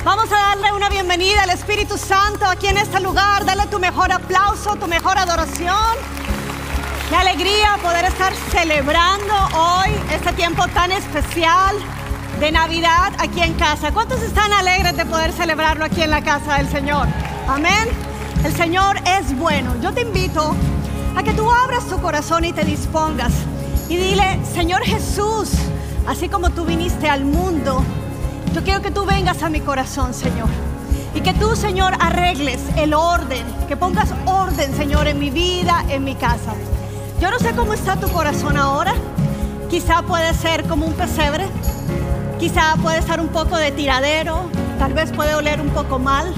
Vamos a darle una bienvenida al Espíritu Santo aquí en este lugar. Dale tu mejor aplauso, tu mejor adoración. Qué alegría poder estar celebrando hoy este tiempo tan especial de Navidad aquí en casa. ¿Cuántos están alegres de poder celebrarlo aquí en la casa del Señor? Amén. El Señor es bueno. Yo te invito a que tú abras tu corazón y te dispongas y dile: Señor Jesús, así como tú viniste al mundo, yo quiero que tú vengas a mi corazón, Señor. Y que tú, Señor, arregles el orden, que pongas orden, Señor, en mi vida, en mi casa. Yo no sé cómo está tu corazón ahora. Quizá puede ser como un pesebre. Quizá puede estar un poco de tiradero. Tal vez puede oler un poco mal.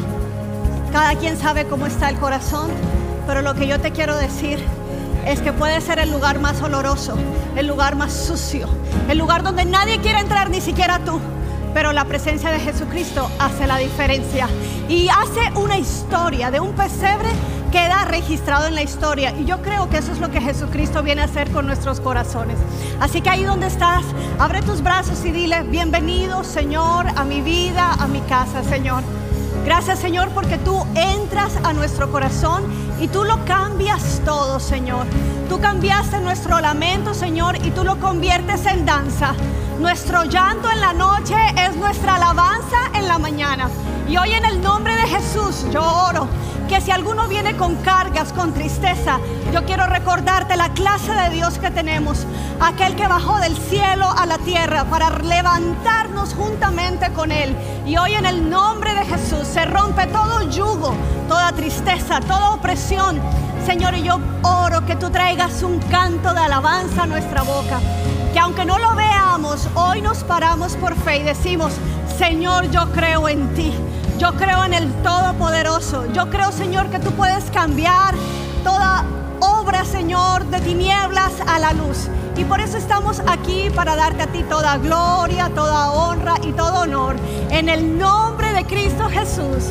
Cada quien sabe cómo está el corazón. Pero lo que yo te quiero decir es que puede ser el lugar más oloroso, el lugar más sucio, el lugar donde nadie quiere entrar, ni siquiera tú. Pero la presencia de Jesucristo hace la diferencia y hace una historia de un pesebre, queda registrado en la historia. Y yo creo que eso es lo que Jesucristo viene a hacer con nuestros corazones. Así que ahí donde estás, abre tus brazos y dile: bienvenido, Señor, a mi vida, a mi casa, Señor. Gracias, Señor, porque tú entras a nuestro corazón y tú lo cambias todo, Señor. Tú cambiaste nuestro lamento, Señor, y tú lo conviertes en danza. Nuestro llanto en la noche es nuestra alabanza en la mañana. Y hoy, en el nombre de Jesús, yo oro que si alguno viene con cargas, con tristeza, yo quiero recordarte la clase de Dios que tenemos, aquel que bajó del cielo a la tierra para levantarnos juntamente con Él. Y hoy, en el nombre de Jesús, se rompe todo yugo, toda tristeza, toda opresión, Señor. Y yo oro que tú traigas un canto de alabanza a nuestra boca, que aunque no lo veamos, hoy nos paramos por fe y decimos: Señor, yo creo en ti. Yo creo en el Todopoderoso. Yo creo, Señor, que tú puedes cambiar toda obra, Señor, de tinieblas a la luz. Y por eso estamos aquí, para darte a ti toda gloria, toda honra y todo honor. En el nombre de Cristo Jesús.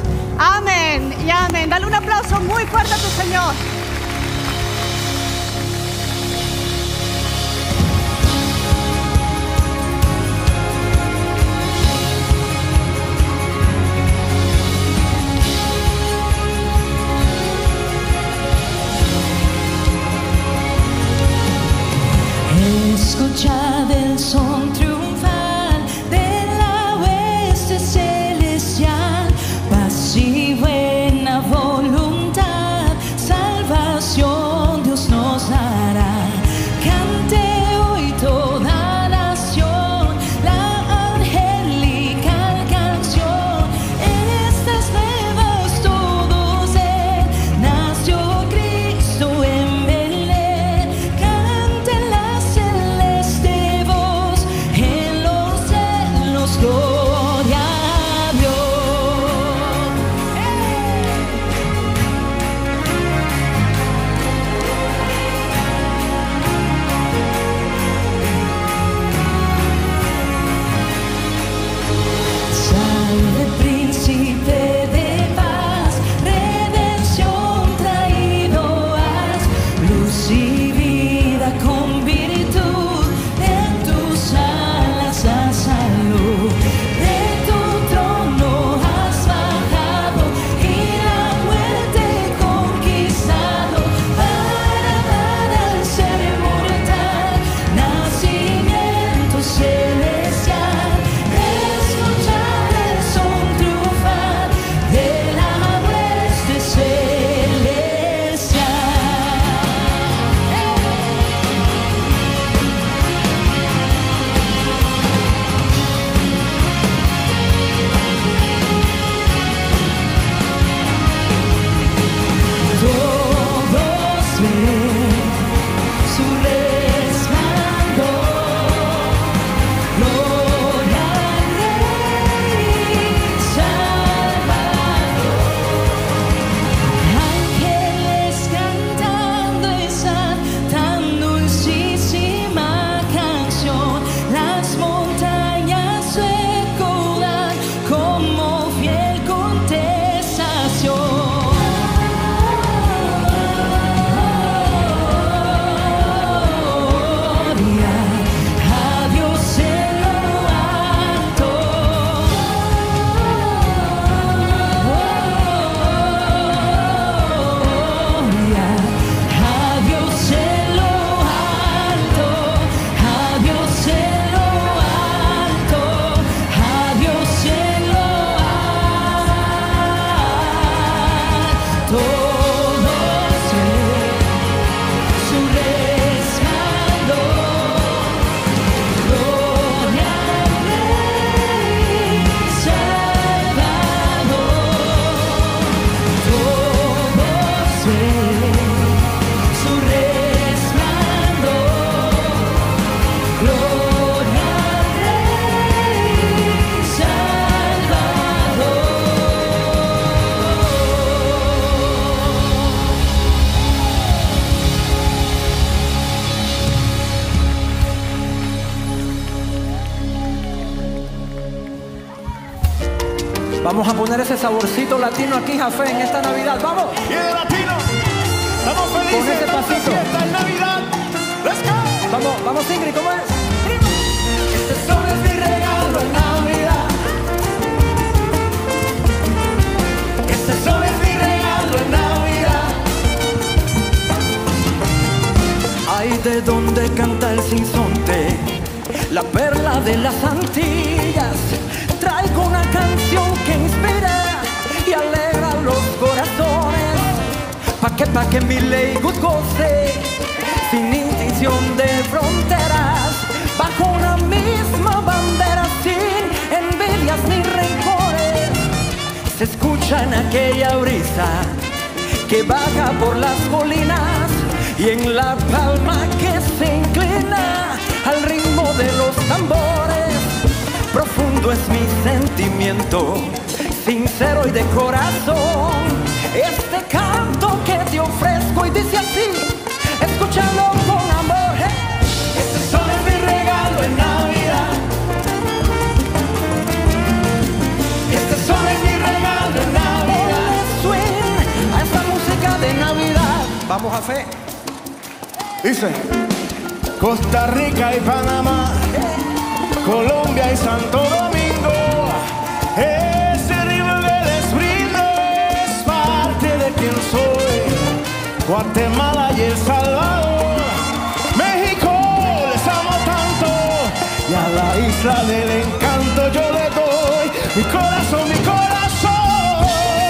Amén y amén. Dale un aplauso muy fuerte a tu Señor. Escuchad el son triunfal de la hueste celestial, paz y buena voluntad, salvación Vamos a poner ese saborcito latino aquí, Jafé, en esta Navidad. ¡Vamos! Y de latino, estamos felices. Con ese estamos de pasito. fiesta en Navidad. Let's go. Vamos, Ingrid, ¿cómo es? Este sol es mi regalo en Navidad. Este sol es mi regalo en Navidad. Ay, de donde canta el sinsonte, la perla de las Antillas. Traigo una canción que inspira y alegra los corazones. Pa' que mi Leywood goce sin distinción de fronteras, bajo una misma bandera, sin envidias ni rencores. Se escucha en aquella brisa que baja por las colinas y en la palma que se inclina al ritmo de los tambores. Profundo es mi sentimiento, sincero y de corazón, este canto que te ofrezco y dice así, escúchalo con amor. Este sol es mi regalo en Navidad. Este sol es mi regalo en Navidad. Ponle swing a esta música de Navidad. Vamos, Jafé. Dice, Costa Rica y Panamá, Colombia y Santo Domingo, ese ritmo que les brindo es parte de quien soy. Guatemala y El Salvador, México les amo tanto, y a la isla del encanto yo le doy mi corazón, mi corazón.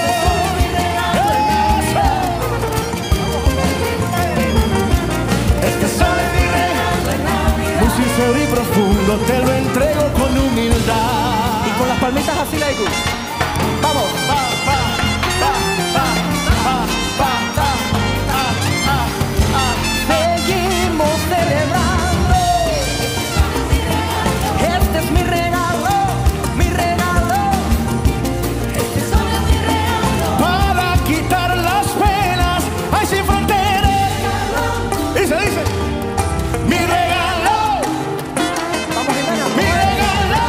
Este sol es mi regalo en Navidad. Muy sincero y profundo te lo entrego con humildad. Y con las palmitas así, Leywood. Vamos. Pa, pa, pa, pa, pa, pa, pa, pa, pa, pa. Seguimos celebrando. Este es mi regalo, mi regalo. Este sol es mi regalo. Para quitar las penas, hay sin fronteras. Dice, mi regalo, Vamos, Jimena. mi regalo,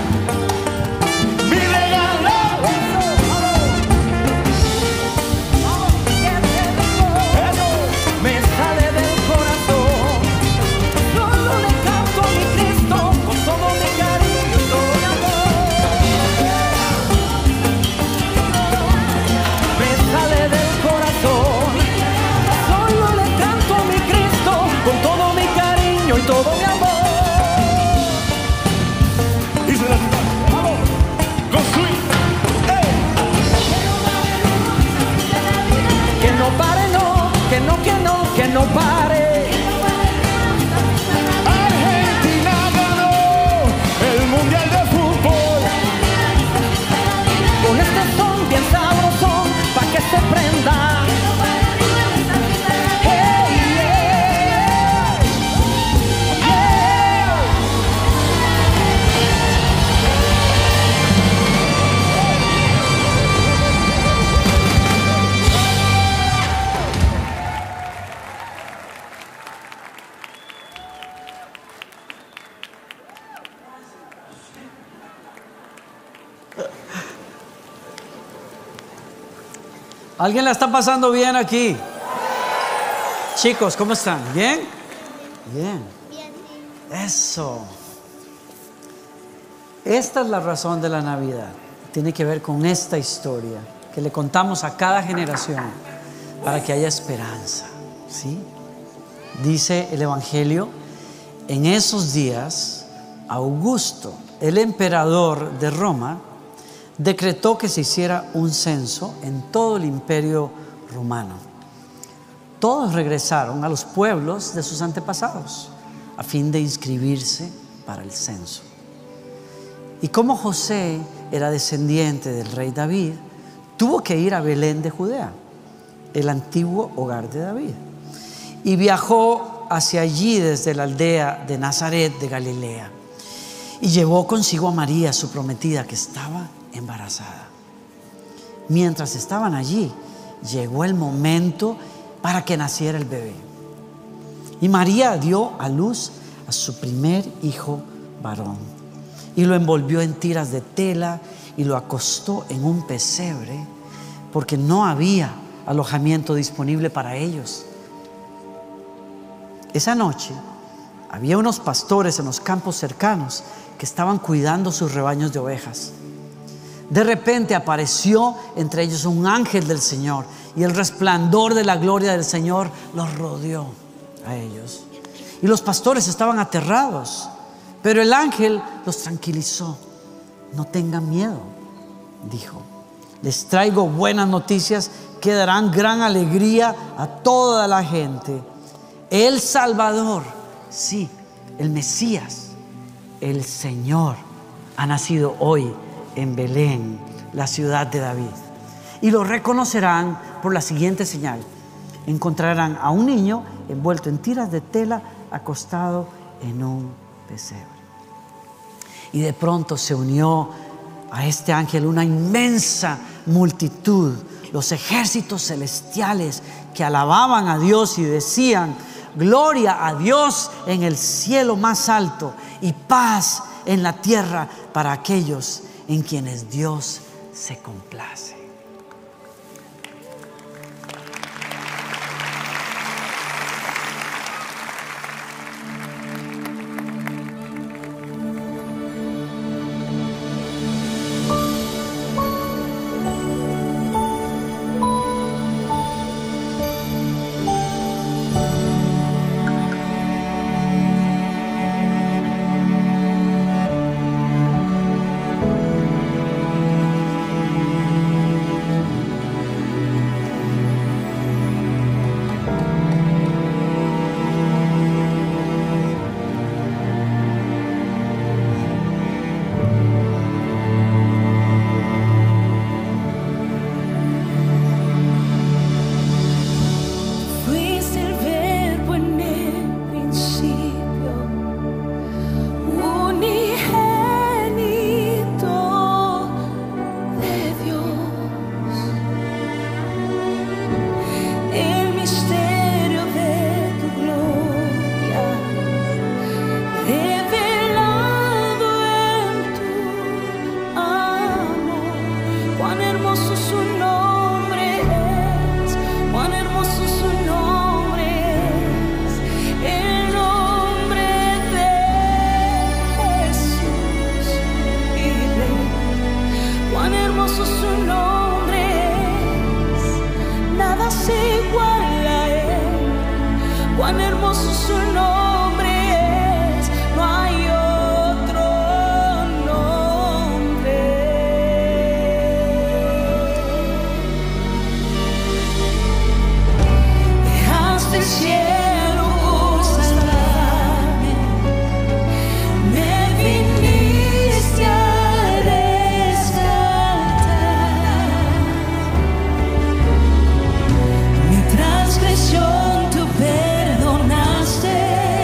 mi regalo. Me sale del corazón. Solo le canto a mi Cristo con todo mi cariño y todo mi amor. Me sale del corazón. Solo le canto a mi Cristo con todo mi cariño y todo mi amor. Dice la vamos, go sweet. Que no pare, no, que no, que no, que no pare. Argentina ganó el Mundial de Fútbol. Con este son bien sabrosón, pa' que se prenda. Hey, yeah. Yeah. ¿Alguien la está pasando bien aquí? Chicos, ¿cómo están? ¿Bien? Bien. Eso. Esta es la razón de la Navidad. Tiene que ver con esta historia que le contamos a cada generación para que haya esperanza. ¿Sí? Dice el Evangelio, en esos días, Augusto, el emperador de Roma, decretó que se hiciera un censo en todo el imperio romano. Todos regresaron a los pueblos de sus antepasados a fin de inscribirse para el censo. Y como José era descendiente del rey David, tuvo que ir a Belén de Judea, el antiguo hogar de David, y viajó hacia allí desde la aldea de Nazaret de Galilea, y llevó consigo a María, su prometida, que estaba embarazada. Mientras estaban allí, llegó el momento para que naciera el bebé. Y María dio a luz a su primer hijo varón y lo envolvió en tiras de tela y lo acostó en un pesebre porque no había alojamiento disponible para ellos. Esa noche había unos pastores en los campos cercanos que estaban cuidando sus rebaños de ovejas. De repente apareció entre ellos un ángel del Señor y el resplandor de la gloria del Señor los rodeó a ellos. Y los pastores estaban aterrados, pero el ángel los tranquilizó. No tengan miedo, dijo. Les traigo buenas noticias que darán gran alegría a toda la gente. El Salvador, sí, el Mesías, el Señor, ha nacido hoy en Belén, la ciudad de David. Y lo reconocerán por la siguiente señal: encontrarán a un niño envuelto en tiras de tela, acostado en un pesebre. Y de pronto se unió a este ángel una inmensa multitud, los ejércitos celestiales que alababan a Dios y decían: gloria a Dios en el cielo más alto y paz en la tierra para aquellos en quienes Dios se complace. Transgresión tú perdonaste.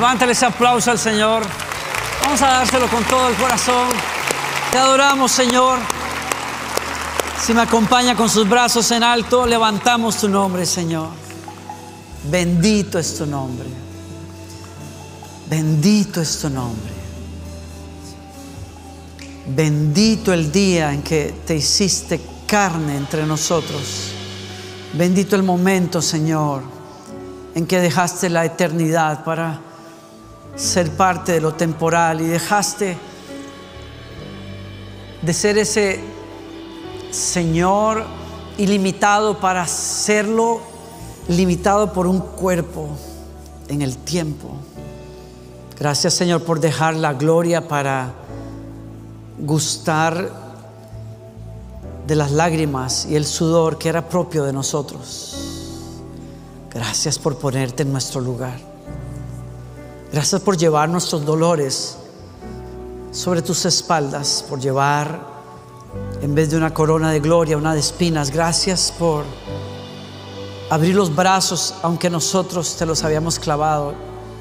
Levántale ese aplauso al Señor. Vamos a dárselo con todo el corazón. Te adoramos, Señor. Si me acompaña con sus brazos en alto, levantamos tu nombre, Señor. Bendito es tu nombre. Bendito es tu nombre. Bendito el día en que te hiciste carne entre nosotros. Bendito el momento, Señor, en que dejaste la eternidad para ser parte de lo temporal y dejaste de ser ese Señor ilimitado para serlo limitado por un cuerpo en el tiempo. Gracias, Señor, por dejar la gloria para gustar de las lágrimas y el sudor que era propio de nosotros. Gracias por ponerte en nuestro lugar. Gracias por llevar nuestros dolores sobre tus espaldas, por llevar en vez de una corona de gloria, una de espinas. Gracias por abrir los brazos aunque nosotros te los habíamos clavado.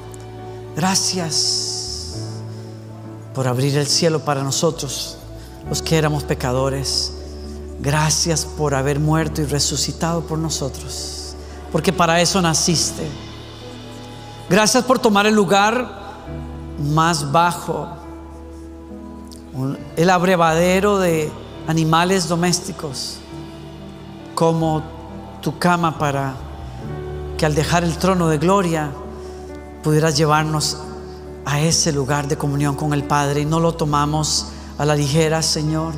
Gracias por abrir el cielo para nosotros, los que éramos pecadores. Gracias por haber muerto y resucitado por nosotros, porque para eso naciste. Gracias por tomar el lugar más bajo, el abrevadero de animales domésticos, como tu cama, para que al dejar el trono de gloria pudieras llevarnos a ese lugar de comunión con el Padre, y no lo tomamos a la ligera, Señor.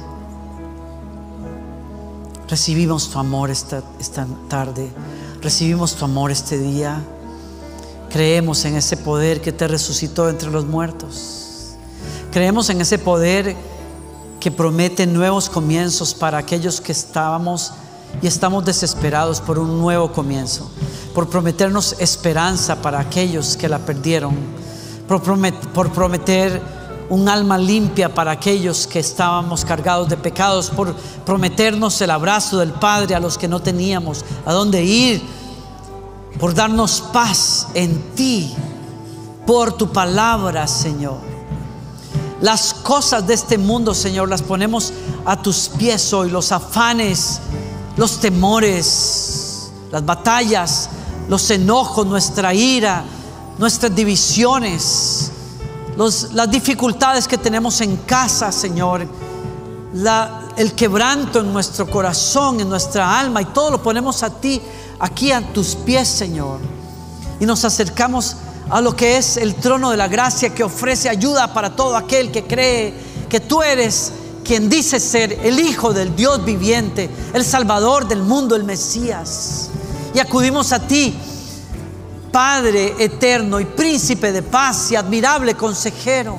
Recibimos tu amor esta tarde, recibimos tu amor este día. Creemos en ese poder que te resucitó entre los muertos. Creemos en ese poder que promete nuevos comienzos para aquellos que estábamos y estamos desesperados por un nuevo comienzo, por prometernos esperanza para aquellos que la perdieron, por prometer un alma limpia para aquellos que estábamos cargados de pecados, por prometernos el abrazo del Padre a los que no teníamos a dónde ir, por darnos paz en ti, por tu palabra, Señor. Las cosas de este mundo, Señor, las ponemos a tus pies hoy. Los afanes, los temores, las batallas, los enojos, nuestra ira, nuestras divisiones, las dificultades que tenemos en casa, Señor, el quebranto en nuestro corazón, en nuestra alma, y todo lo ponemos a ti, aquí a tus pies, Señor, y nos acercamos a lo que es el trono de la gracia, que ofrece ayuda para todo aquel que cree que tú eres quien dice ser el Hijo del Dios viviente, el Salvador del mundo, el Mesías. Y acudimos a ti, Padre eterno y príncipe de paz y admirable consejero.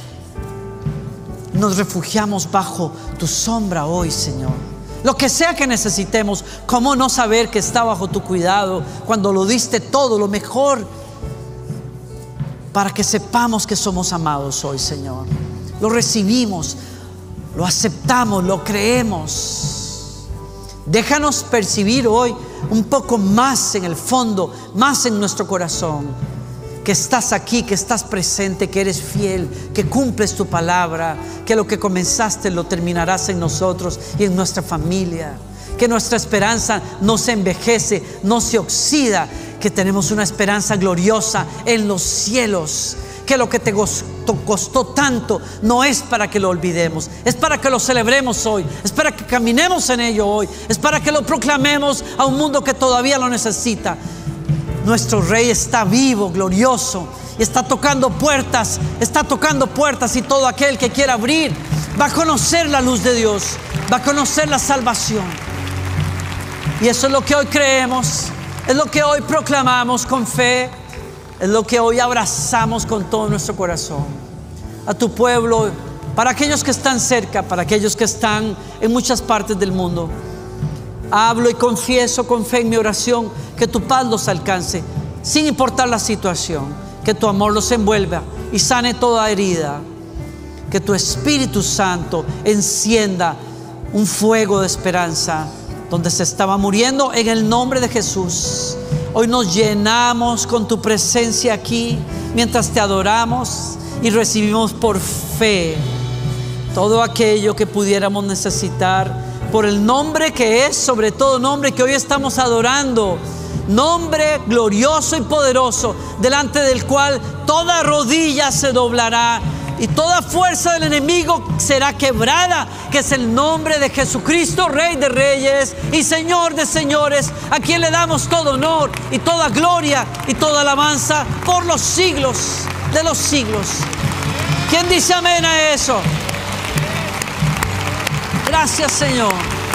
Nos refugiamos bajo tu sombra hoy, Señor. Lo que sea que necesitemos, ¿cómo no saber que está bajo tu cuidado cuando lo diste todo, lo mejor, para que sepamos que somos amados hoy, Señor? Lo recibimos, lo aceptamos, lo creemos. Déjanos percibir hoy un poco más en el fondo, más en nuestro corazón, que estás aquí, que estás presente, que eres fiel, que cumples tu palabra, que lo que comenzaste lo terminarás en nosotros y en nuestra familia, que nuestra esperanza no se envejece, no se oxida, que tenemos una esperanza gloriosa en los cielos, que lo que te costó tanto no es para que lo olvidemos, es para que lo celebremos hoy, es para que caminemos en ello hoy, es para que lo proclamemos a un mundo que todavía lo necesita. Nuestro Rey está vivo, glorioso, y está tocando puertas, y todo aquel que quiera abrir va a conocer la luz de Dios, va a conocer la salvación. Y eso es lo que hoy creemos, es lo que hoy proclamamos con fe, es lo que hoy abrazamos con todo nuestro corazón. A tu pueblo, para aquellos que están cerca, para aquellos que están en muchas partes del mundo, hablo y confieso con fe en mi oración que tu paz los alcance, sin importar la situación, que tu amor los envuelva y sane toda herida, que tu Espíritu Santo encienda un fuego de esperanza donde se estaba muriendo, en el nombre de Jesús. Hoy nos llenamos con tu presencia aquí mientras te adoramos y recibimos por fe todo aquello que pudiéramos necesitar por el nombre que es sobre todo nombre, que hoy estamos adorando. Nombre glorioso y poderoso, delante del cual toda rodilla se doblará y toda fuerza del enemigo será quebrada, que es el nombre de Jesucristo, Rey de Reyes y Señor de Señores, a quien le damos todo honor y toda gloria y toda alabanza por los siglos de los siglos. ¿Quién dice amén a eso? Gracias, Señor.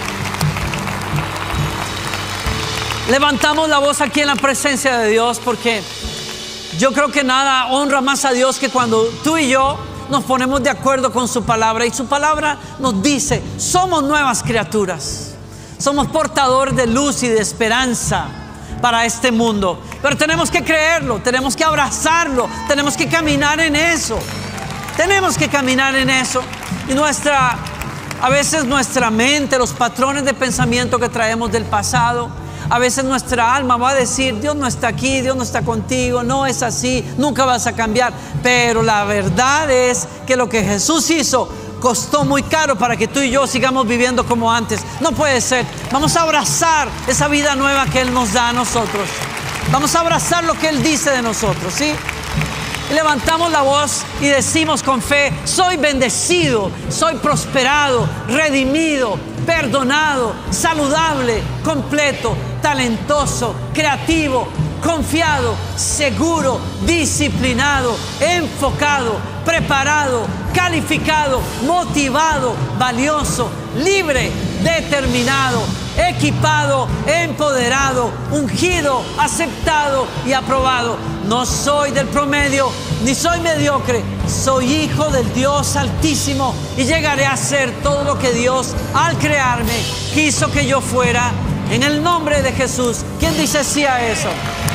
Levantamos la voz aquí en la presencia de Dios, porque yo creo que nada honra más a Dios que cuando tú y yo nos ponemos de acuerdo con su palabra. Y su palabra nos dice: somos nuevas criaturas, somos portadores de luz y de esperanza para este mundo. Pero tenemos que creerlo, tenemos que abrazarlo, tenemos que caminar en eso. Tenemos que caminar en eso. Y a veces nuestra mente, los patrones de pensamiento que traemos del pasado, a veces nuestra alma va a decir: Dios no está aquí, Dios no está contigo, no es así, nunca vas a cambiar. Pero la verdad es que lo que Jesús hizo costó muy caro para que tú y yo sigamos viviendo como antes. No puede ser. Vamos a abrazar esa vida nueva que Él nos da a nosotros. Vamos a abrazar lo que Él dice de nosotros, ¿sí? Y levantamos la voz y decimos con fe: soy bendecido, soy prosperado, redimido, perdonado, saludable, completo, talentoso, creativo, confiado, seguro, disciplinado, enfocado, preparado, calificado, motivado, valioso, libre, determinado, equipado, empoderado, ungido, aceptado y aprobado. No soy del promedio, ni soy mediocre. Soy hijo del Dios Altísimo y llegaré a ser todo lo que Dios, al crearme, quiso que yo fuera, en el nombre de Jesús. ¿Quién dice sí a eso?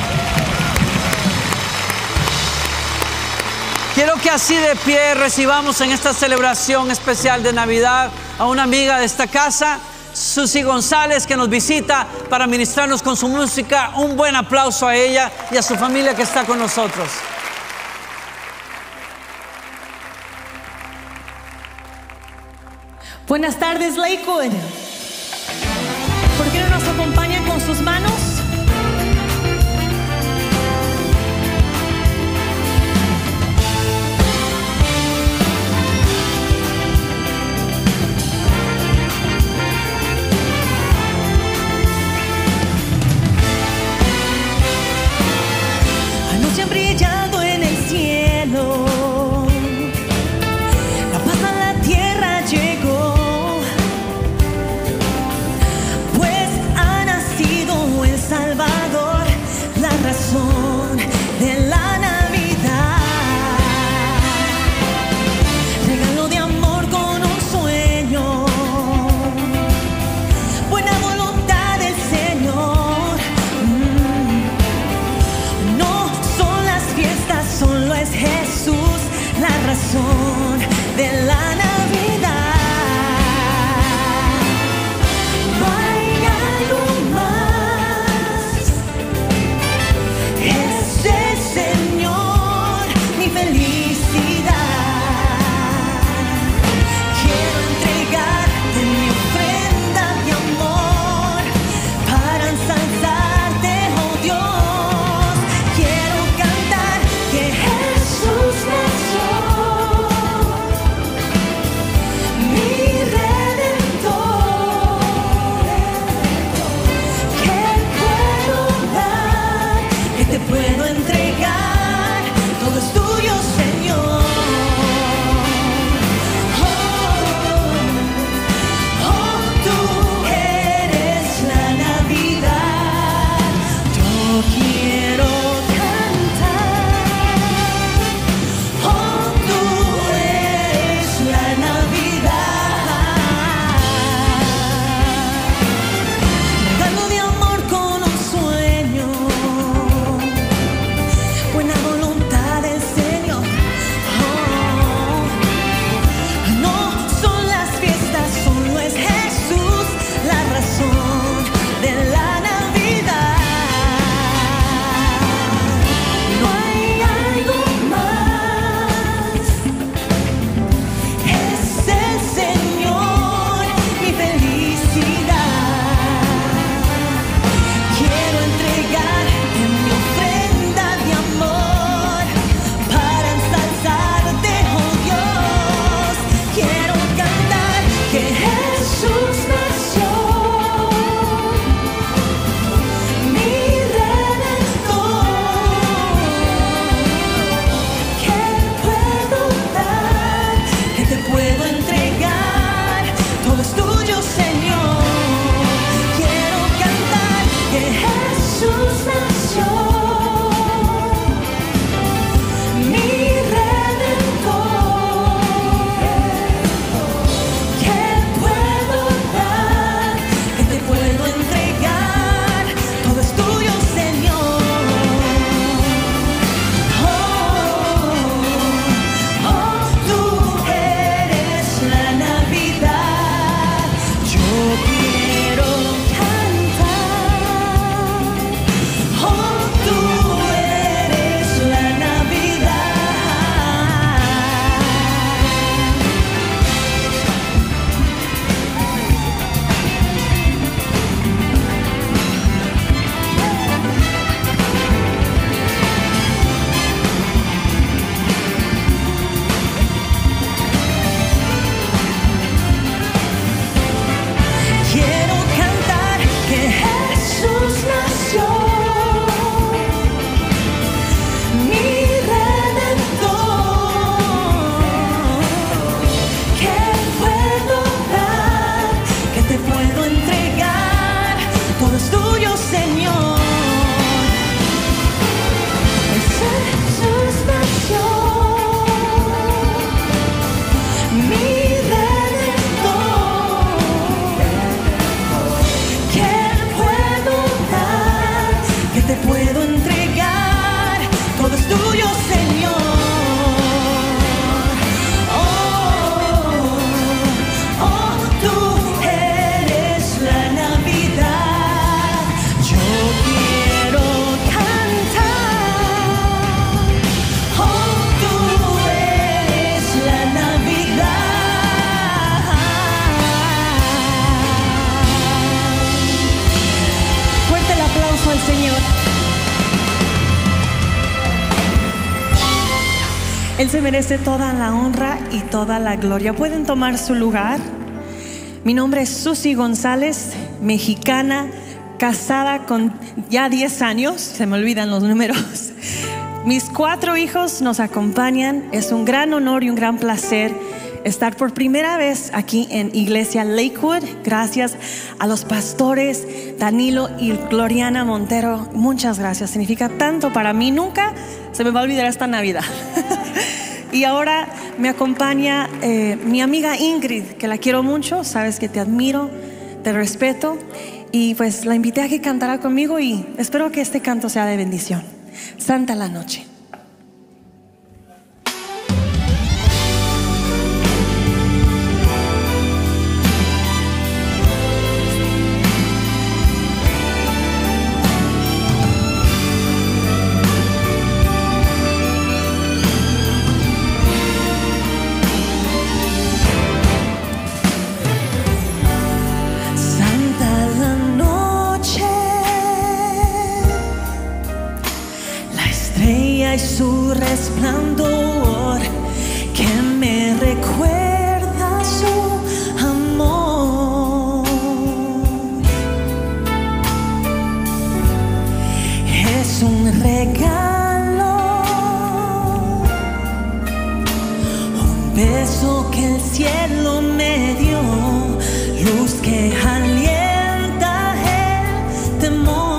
Quiero que así de pie recibamos en esta celebración especial de Navidad a una amiga de esta casa, Susi González, que nos visita para ministrarnos con su música. Un buen aplauso a ella y a su familia que está con nosotros. Buenas tardes, Lakewood. ¿Por qué no nos acompañan con sus manos? Anuncian brillando en el cielo, la paz a la tierra llegó. Salvador, la razón de la Navidad, regalo de amor con un sueño, buena voluntad del Señor. No son las fiestas, solo es Jesús, la razón de la Navidad. Jesús nació. Él se merece toda la honra y toda la gloria. Pueden tomar su lugar. Mi nombre es Susi González, mexicana, casada con ya 10 años. Se me olvidan los números. Mis 4 hijos nos acompañan. Es un gran honor y un gran placer estar por primera vez aquí en Iglesia Lakewood. Gracias a los pastores Danilo y Gloriana Montero. Muchas gracias, significa tanto para mí. Nunca se me va a olvidar esta Navidad. Y ahora me acompaña mi amiga Ingrid, que la quiero mucho. Sabes que te admiro, te respeto, y pues la invité a que cantara conmigo y espero que este canto sea de bendición. Santa la noche. Y su resplandor que me recuerda su amor. Es un regalo, un beso que el cielo me dio, luz que alienta el temor.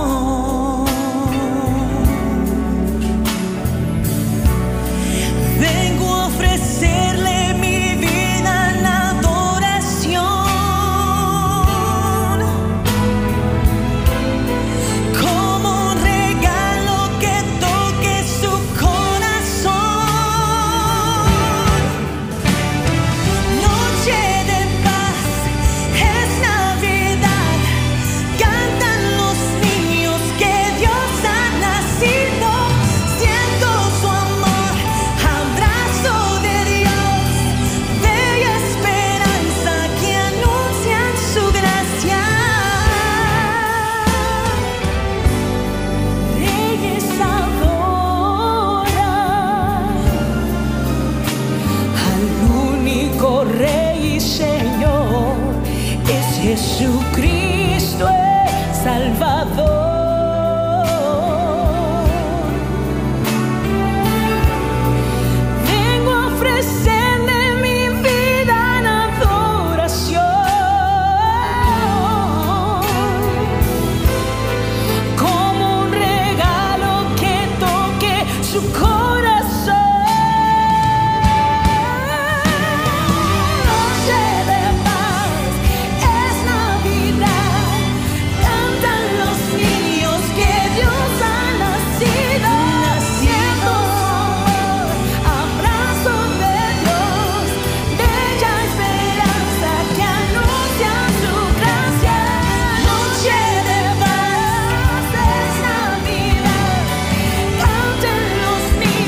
Jesucristo es Salvador. Vengo a ofrecerle mi vida en adoración, como un regalo que toque su corazón. Niños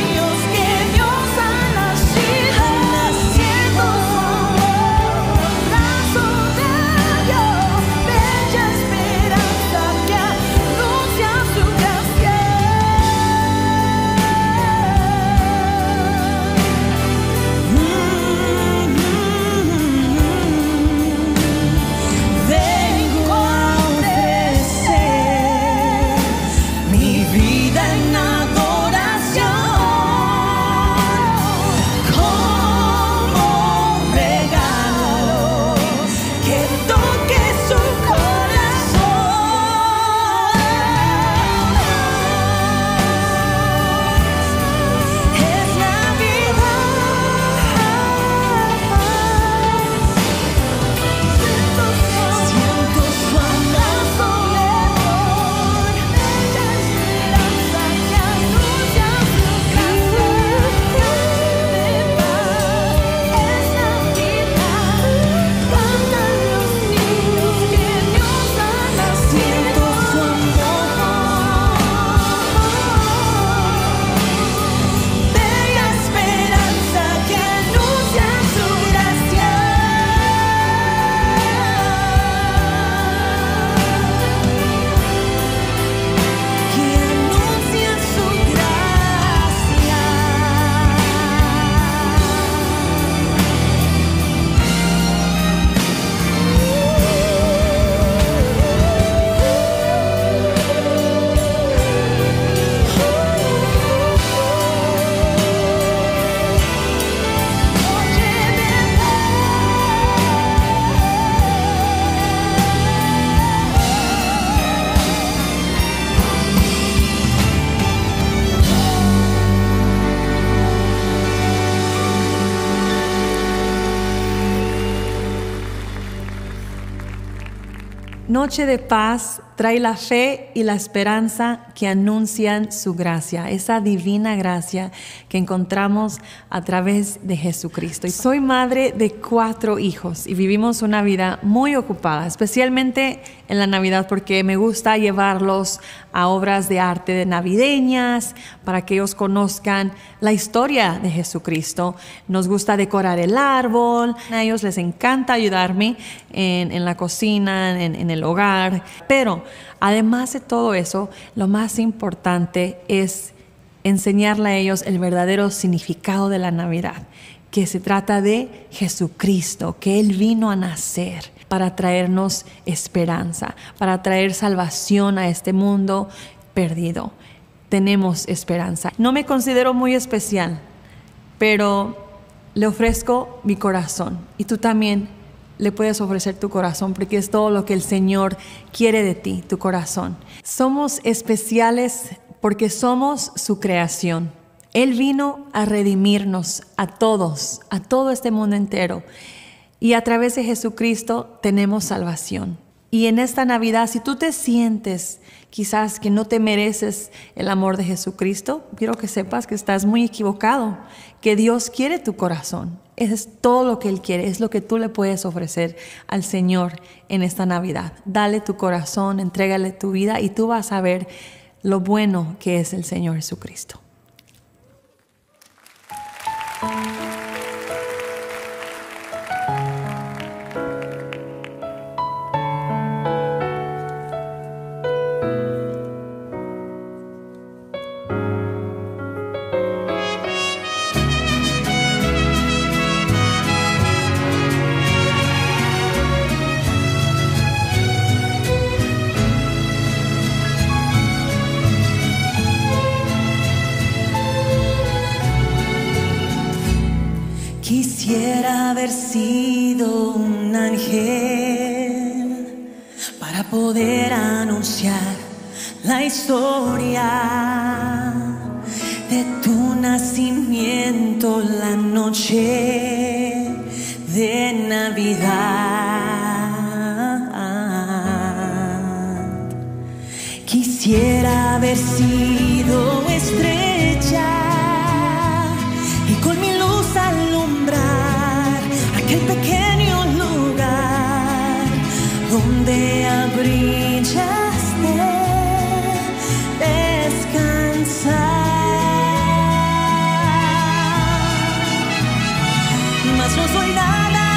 noche de paz trae la fe y la esperanza que anuncian su gracia, esa divina gracia que encontramos a través de Jesucristo. Soy madre de 4 hijos y vivimos una vida muy ocupada, especialmente en la Navidad, porque me gusta llevarlos a obras de arte navideñas para que ellos conozcan la historia de Jesucristo. Nos gusta decorar el árbol, a ellos les encanta ayudarme en la cocina, en el hogar, pero además de todo eso, lo más importante es enseñarle a ellos el verdadero significado de la Navidad, que se trata de Jesucristo, que Él vino a nacer para traernos esperanza, para traer salvación a este mundo perdido. Tenemos esperanza. No me considero muy especial, pero le ofrezco mi corazón y tú también le puedes ofrecer tu corazón, porque es todo lo que el Señor quiere de ti, tu corazón. Somos especiales porque somos su creación. Él vino a redimirnos a todos, a todo este mundo entero. Y a través de Jesucristo tenemos salvación. Y en esta Navidad, si tú te sientes quizás que no te mereces el amor de Jesucristo, quiero que sepas que estás muy equivocado, que Dios quiere tu corazón. Es todo lo que Él quiere, es lo que tú le puedes ofrecer al Señor en esta Navidad. Dale tu corazón, entrégale tu vida y tú vas a ver lo bueno que es el Señor Jesucristo. Quisiera haber sido un ángel para poder anunciar la historia de tu nacimiento, la noche de Navidad. Quisiera haber sido estrella y con mi luz alumbrar aquel pequeño lugar donde brillaste descansar. Mas no soy nada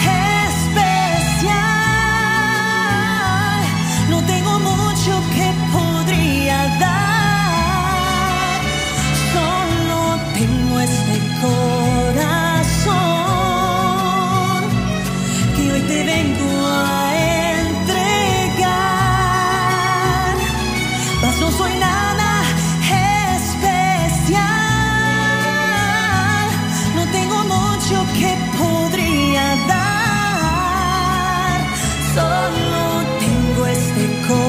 especial, no tengo mucho que podría dar, solo tengo este corazón que hoy te vengo a entregar. Mas no soy nada especial, no tengo mucho que podría dar, solo tengo este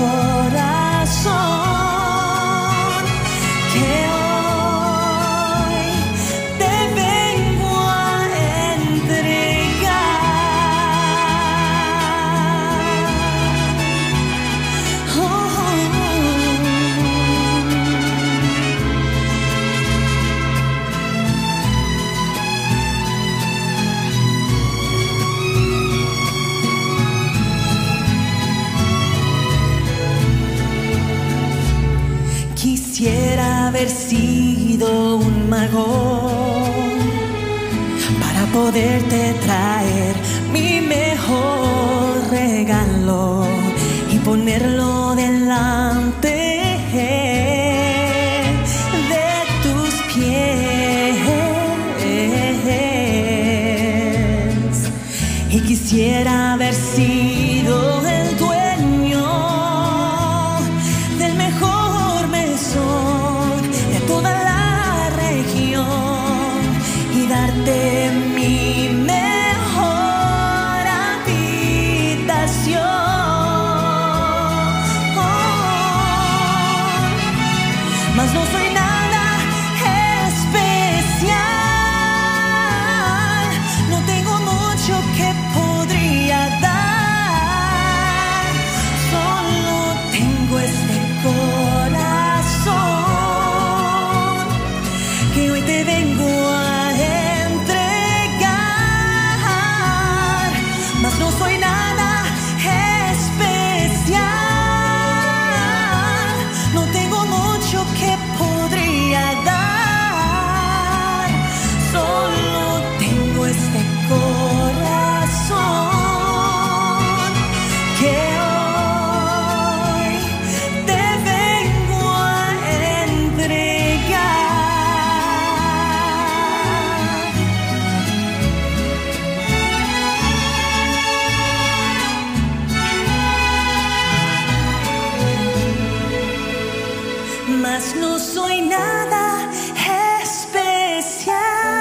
corazón que hoy te vengo a entregar. Quisiera haber sido un mago para poderte traer mi mejor regalo y ponerlo delante de tus pies. Y quisiera haber sido el dueño del mejor mesón de toda la región y darte mi mejor habitación. Mas no soy nada especial, no tengo mucho que podría dar, que hoy te vengo a entregar. Mas no soy nada especial, no tengo mucho que podría dar, solo tengo este corazón que hoy te vengo a entregar. Mas no soy nada especial,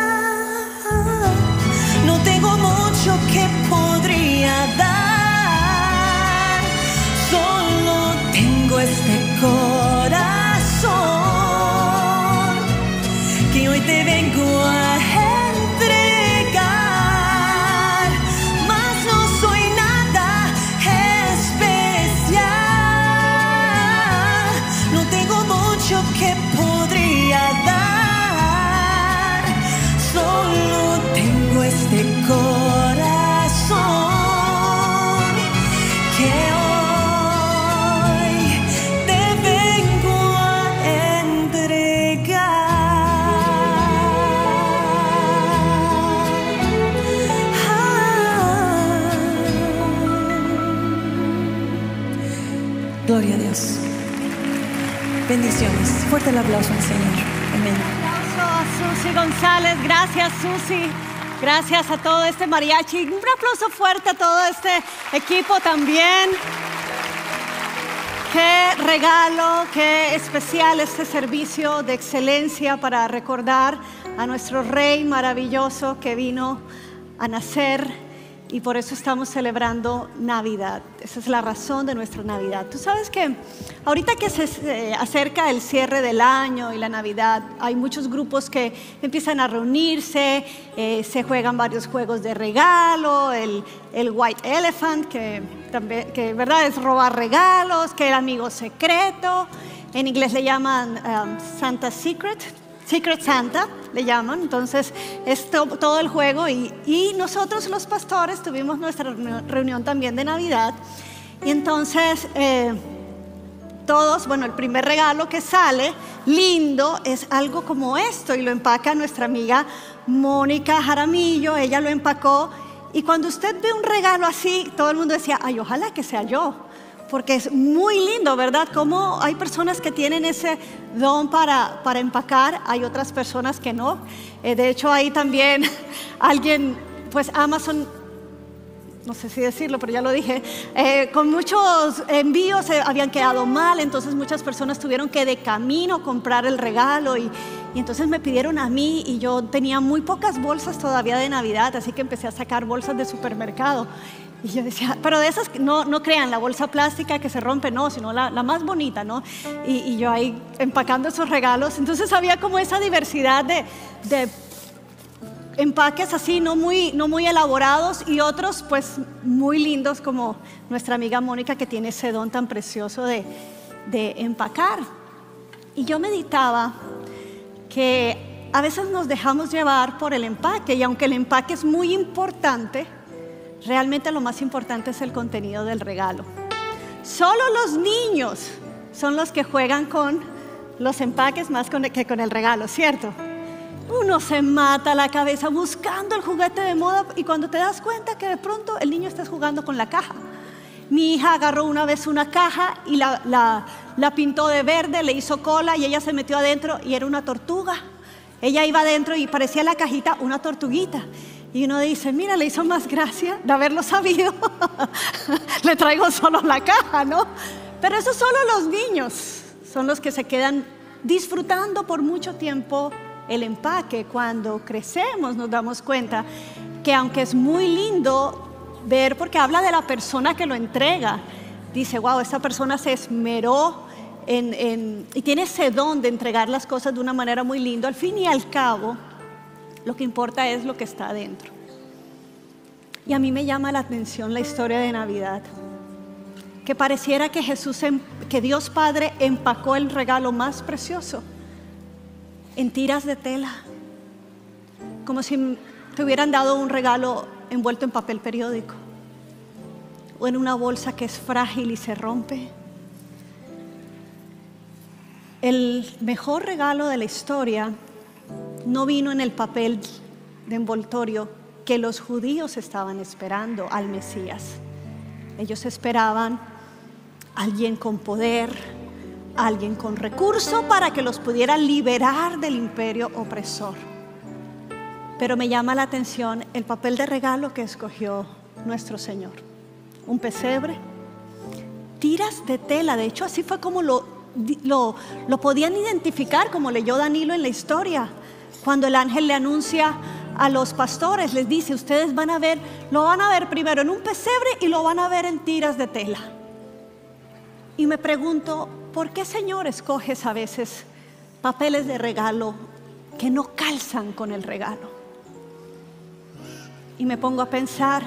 no tengo mucho que podría dar, solo tengo este corazón que hoy te vengo a entregar. Mas no soy nada especial, no tengo mucho que podría dar, solo tengo este corazón que hoy te vengo a entregar. Gloria a Dios. Bendiciones. Fuerte el aplauso al Señor. Amén. Aplauso a Susi González. Gracias, Susi. Gracias a todo este mariachi. Un aplauso fuerte a todo este equipo también. Qué regalo, qué especial este servicio de excelencia para recordar a nuestro Rey maravilloso que vino a nacer. Y por eso estamos celebrando Navidad. Esa es la razón de nuestra Navidad. Tú sabes que ahorita que se acerca el cierre del año y la Navidad, hay muchos grupos que empiezan a reunirse, se juegan varios juegos de regalo, el White Elephant, que ¿verdad? Es robar regalos, que el amigo secreto, en inglés le llaman Santa Secret Santa le llaman. Entonces es todo el juego y nosotros los pastores tuvimos nuestra reunión también de Navidad y entonces todos, bueno, el primer regalo que sale lindo es algo como esto y lo empaca nuestra amiga Mónica Jaramillo. Ella lo empacó y cuando usted ve un regalo así, todo el mundo decía, ay, ojalá que sea yo, porque es muy lindo, ¿verdad? Como hay personas que tienen ese don para empacar, hay otras personas que no. De hecho, ahí también alguien, pues Amazon, no sé si decirlo, pero ya lo dije, con muchos envíos habían quedado mal, entonces muchas personas tuvieron que de camino comprar el regalo y entonces me pidieron a mí y yo tenía muy pocas bolsas todavía de Navidad, así que empecé a sacar bolsas de supermercado. Y yo decía, pero de esas, no crean, la bolsa plástica que se rompe, no, sino la más bonita, ¿no? Y yo ahí empacando esos regalos. Entonces había como esa diversidad de empaques así, no muy elaborados y otros pues muy lindos como nuestra amiga Mónica que tiene ese don tan precioso de empacar. Y yo meditaba que a veces nos dejamos llevar por el empaque y aunque el empaque es muy importante, realmente lo más importante es el contenido del regalo. Solo los niños son los que juegan con los empaques más que con el regalo, ¿cierto? Uno se mata la cabeza buscando el juguete de moda y cuando te das cuenta que de pronto el niño está jugando con la caja. Mi hija agarró una vez una caja y la pintó de verde, le hizo cola y ella se metió adentro y era una tortuga. Ella iba adentro y parecía la cajita una tortuguita. Y uno dice, mira, le hizo más gracia de haberlo sabido. Le traigo solo la caja, ¿no? Pero eso solo los niños son los que se quedan disfrutando por mucho tiempo el empaque. Cuando crecemos nos damos cuenta que aunque es muy lindo ver, porque habla de la persona que lo entrega, dice, wow, esta persona se esmeró y tiene ese don de entregar las cosas de una manera muy linda. Al fin y al cabo, lo que importa es lo que está adentro. Y a mí me llama la atención la historia de Navidad, que pareciera que Dios Padre empacó el regalo más precioso en tiras de tela, como si te hubieran dado un regalo envuelto en papel periódico o en una bolsa que es frágil y se rompe. El mejor regalo de la historia no vino en el papel de envoltorio que los judíos estaban esperando al Mesías. Ellos esperaban a alguien con poder, a alguien con recurso para que los pudiera liberar del imperio opresor. Pero me llama la atención el papel de regalo que escogió nuestro Señor. Un pesebre, tiras de tela. De hecho, así fue como lo podían identificar, como leyó Danilo en la historia. Cuando el ángel le anuncia a los pastores, les dice: ustedes lo van a ver primero en un pesebre y lo van a ver en tiras de tela. Y me pregunto, ¿por qué, Señor, escoges a veces papeles de regalo que no calzan con el regalo? Y me pongo a pensar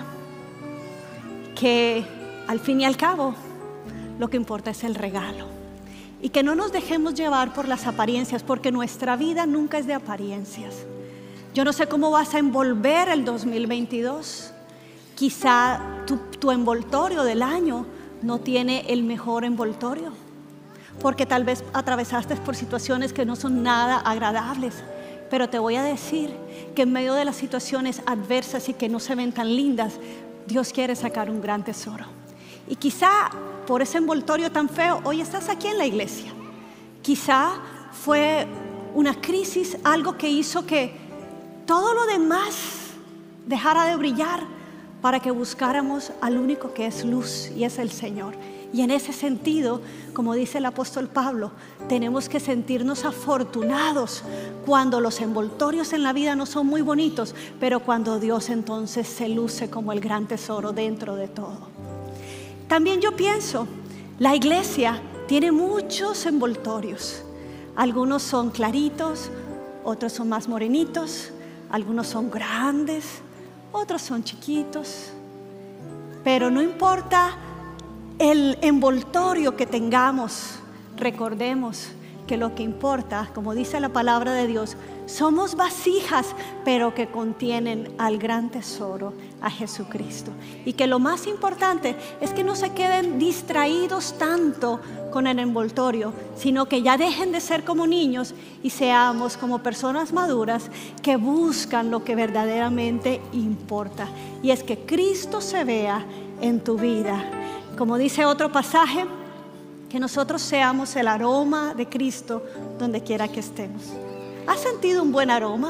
que al fin y al cabo lo que importa es el regalo. Y que no nos dejemos llevar por las apariencias, porque nuestra vida nunca es de apariencias. Yo no sé cómo vas a envolver el 2022. Quizá tu envoltorio del año no tiene el mejor envoltorio, porque tal vez atravesaste por situaciones que no son nada agradables. Pero te voy a decir que en medio de las situaciones adversas y que no se ven tan lindas, Dios quiere sacar un gran tesoro. Y quizá por ese envoltorio tan feo, hoy estás aquí en la iglesia. Quizá fue una crisis, algo que hizo que todo lo demás dejara de brillar para que buscáramos al único que es luz, y es el Señor. Y en ese sentido, como dice el apóstol Pablo, tenemos que sentirnos afortunados cuando los envoltorios en la vida no son muy bonitos, pero cuando Dios entonces se luce como el gran tesoro dentro de todo. También yo pienso, la iglesia tiene muchos envoltorios. Algunos son claritos, otros son más morenitos, algunos son grandes, otros son chiquitos. Pero no importa el envoltorio que tengamos, recordemos que lo que importa, como dice la palabra de Dios, somos vasijas, pero que contienen al gran tesoro, a Jesucristo. Y que lo más importante es que no se queden distraídos tanto con el envoltorio, sino que ya dejen de ser como niños y seamos como personas maduras que buscan lo que verdaderamente importa. Y es que Cristo se vea en tu vida. Como dice otro pasaje, que nosotros seamos el aroma de Cristo donde quiera que estemos. ¿Has sentido un buen aroma?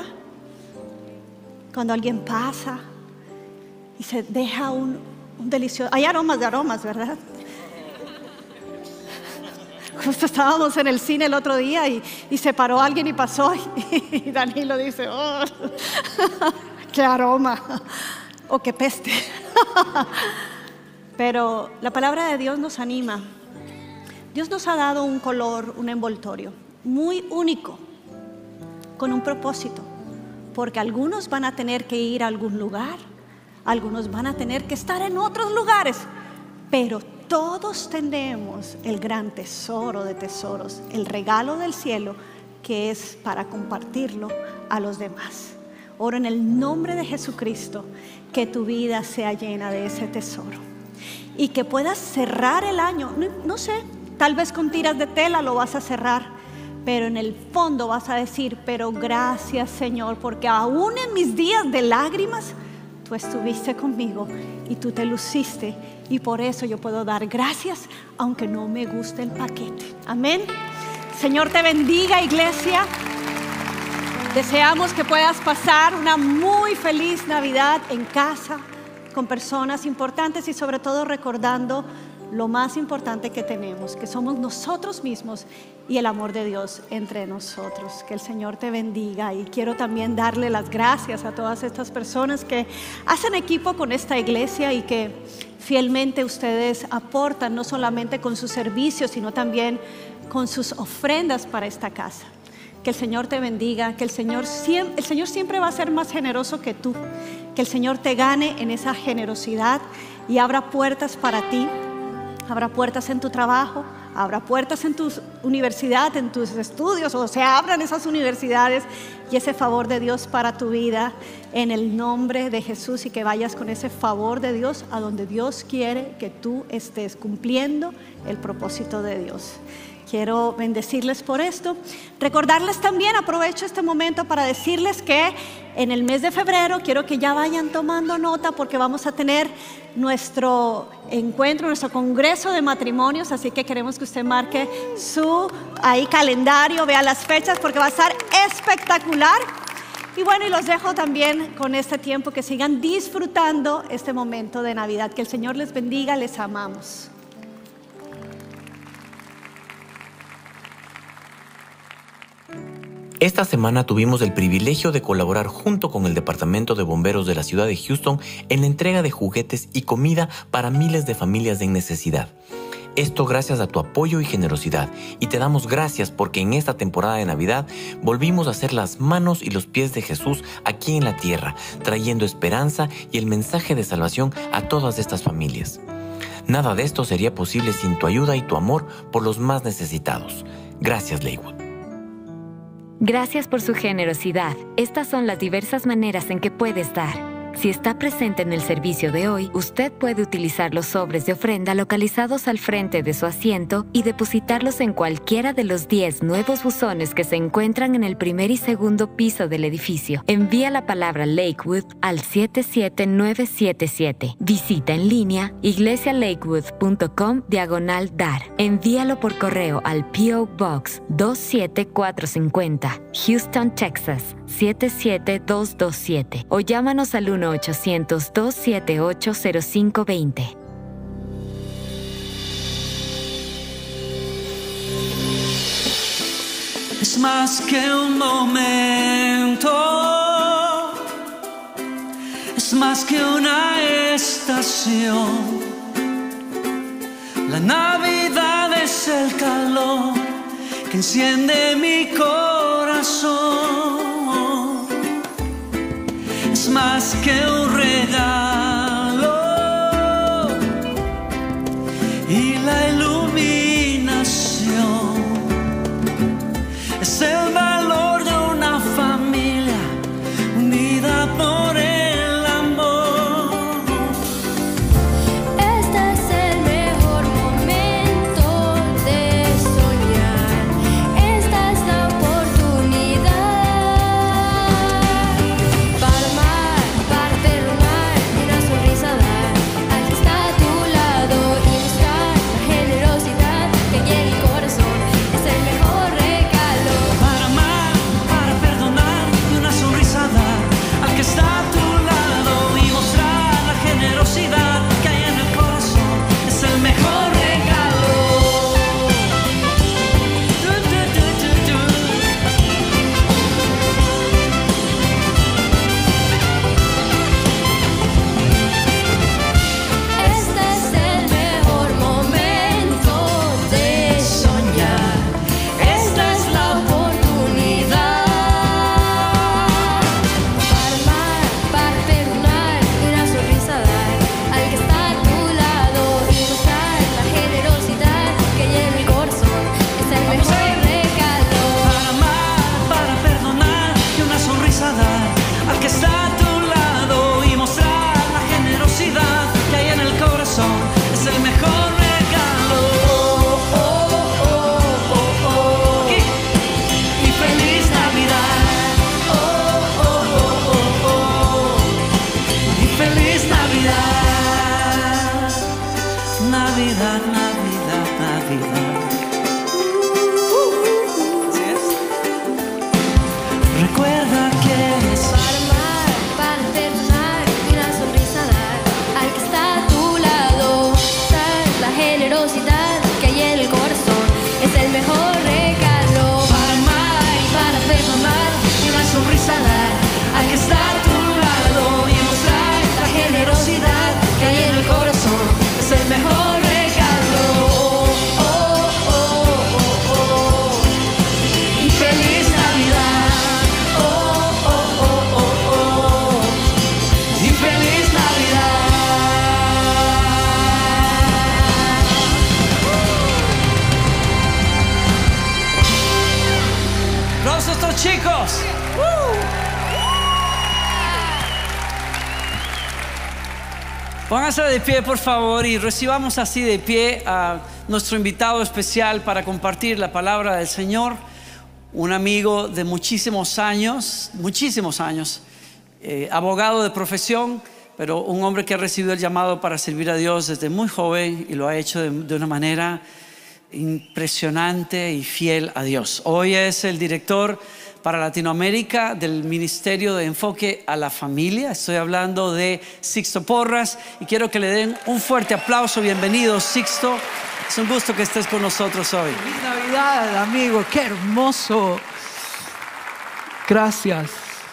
Cuando alguien pasa y se deja un delicioso... Hay aromas de aromas, ¿verdad? Justo estábamos en el cine el otro día y se paró alguien y pasó y Danilo dice: oh, ¡qué aroma! O ¡qué peste! Pero la palabra de Dios nos anima. Dios nos ha dado un color, un envoltorio muy único, con un propósito, porque algunos van a tener que ir a algún lugar, algunos van a tener que estar en otros lugares, pero todos tenemos el gran tesoro de tesoros, el regalo del cielo, que es para compartirlo a los demás. Oro en el nombre de Jesucristo que tu vida sea llena de ese tesoro y que puedas cerrar el año, no sé, tal vez con tiras de tela lo vas a cerrar, pero en el fondo vas a decir: pero gracias, Señor, porque aún en mis días de lágrimas tú estuviste conmigo y tú te luciste, y por eso yo puedo dar gracias aunque no me guste el paquete. Amén. Señor te bendiga, iglesia. Deseamos que puedas pasar una muy feliz Navidad en casa con personas importantes y sobre todo recordando lo más importante que tenemos, que somos nosotros mismos y el amor de Dios entre nosotros. Que el Señor te bendiga. Y quiero también darle las gracias a todas estas personas que hacen equipo con esta iglesia y que fielmente ustedes aportan, no solamente con sus servicios, sino también con sus ofrendas para esta casa. Que el Señor te bendiga, que el Señor siempre va a ser más generoso que tú. Que el Señor te gane en esa generosidad y abra puertas para ti. Habrá puertas en tu trabajo, abra puertas en tu universidad, en tus estudios, o se abran esas universidades y ese favor de Dios para tu vida en el nombre de Jesús, y que vayas con ese favor de Dios a donde Dios quiere que tú estés cumpliendo el propósito de Dios. Quiero bendecirles por esto. Recordarles también, aprovecho este momento para decirles que en el mes de febrero quiero que ya vayan tomando nota, porque vamos a tener nuestro encuentro, nuestro congreso de matrimonios, así que queremos que usted marque su calendario, vea las fechas, porque va a estar espectacular. Y bueno, y los dejo también con este tiempo, que sigan disfrutando este momento de Navidad. Que el Señor les bendiga, les amamos. Esta semana tuvimos el privilegio de colaborar junto con el Departamento de Bomberos de la ciudad de Houston en la entrega de juguetes y comida para miles de familias en necesidad. Esto gracias a tu apoyo y generosidad, y te damos gracias porque en esta temporada de Navidad volvimos a ser las manos y los pies de Jesús aquí en la tierra, trayendo esperanza y el mensaje de salvación a todas estas familias. Nada de esto sería posible sin tu ayuda y tu amor por los más necesitados. Gracias, Lakewood. Gracias por su generosidad. Estas son las diversas maneras en que puedes dar. Si está presente en el servicio de hoy, usted puede utilizar los sobres de ofrenda localizados al frente de su asiento y depositarlos en cualquiera de los 10 nuevos buzones que se encuentran en el primer y segundo piso del edificio. Envía la palabra Lakewood al 77977. Visita en línea iglesialakewood.com/dar. Envíalo por correo al P.O. Box 27450, Houston, Texas 77227, o llámanos al 1-800-278-0520. Es más que un momento, es más que una estación. La Navidad es el calor que enciende mi corazón. Es más que un regalo y la iluminación. Es el valor de una familia unida por el amor. Este es el mejor momento de soñar. Esta es la oportunidad para amar, para perdonar y una sonrisa dar al que está a tu lado y mostrar la generosidad que llena el corazón. Es el mejor regalo. Para amar, para perdonar y una sonrisa dar al que está a tu lado y mostrar la generosidad que hay en el corazón. Es el mejor regalo. Este es el mejor momento de soñar. Esta es la oportunidad para amar, para perdonar y una sonrisa dar al que está a tu lado y mostrar la generosidad que llena el corazón. Es el mejor regalo. Para amar, para perdonar y una sonrisa dar al que está a tu lado y mostrar la generosidad que hay en el corazón. Es el mejor regalo. Aquí. Y feliz Navidad. Y feliz Navidad. Navidad, Navidad, Navidad. Así es. Recuerda que es Para amar, Pónganse de pie, por favor, y recibamos así de pie a nuestro invitado especial para compartir la palabra del Señor. Un amigo de muchísimos años, abogado de profesión, pero un hombre que ha recibido el llamado para servir a Dios desde muy joven y lo ha hecho de una manera impresionante y fiel a Dios. Hoy es el director para Latinoamérica del Ministerio de Enfoque a la Familia. Estoy hablando de Sixto Porras y quiero que le den un fuerte aplauso. Bienvenido, Sixto. Es un gusto que estés con nosotros hoy. Feliz Navidad, amigo. Qué hermoso. Gracias.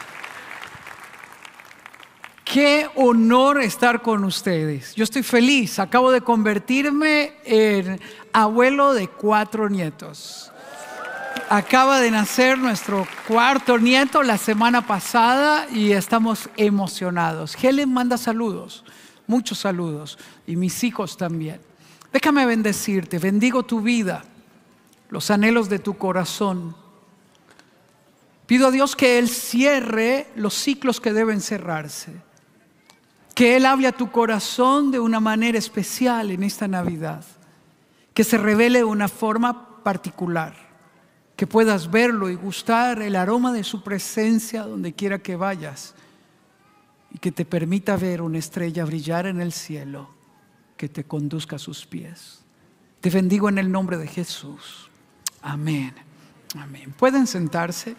Qué honor estar con ustedes. Yo estoy feliz. Acabo de convertirme en abuelo de 4 nietos. Acaba de nacer nuestro 4.º nieto la semana pasada y estamos emocionados. Helen manda saludos, muchos saludos, y mis hijos también. Déjame bendecirte, bendigo tu vida, los anhelos de tu corazón. Pido a Dios que Él cierre los ciclos que deben cerrarse. Que Él hable a tu corazón de una manera especial en esta Navidad. Que se revele de una forma particular. Que puedas verlo y gustar el aroma de su presencia donde quiera que vayas. Y que te permita ver una estrella brillar en el cielo que te conduzca a sus pies. Te bendigo en el nombre de Jesús. Amén. Amén. ¿Pueden sentarse?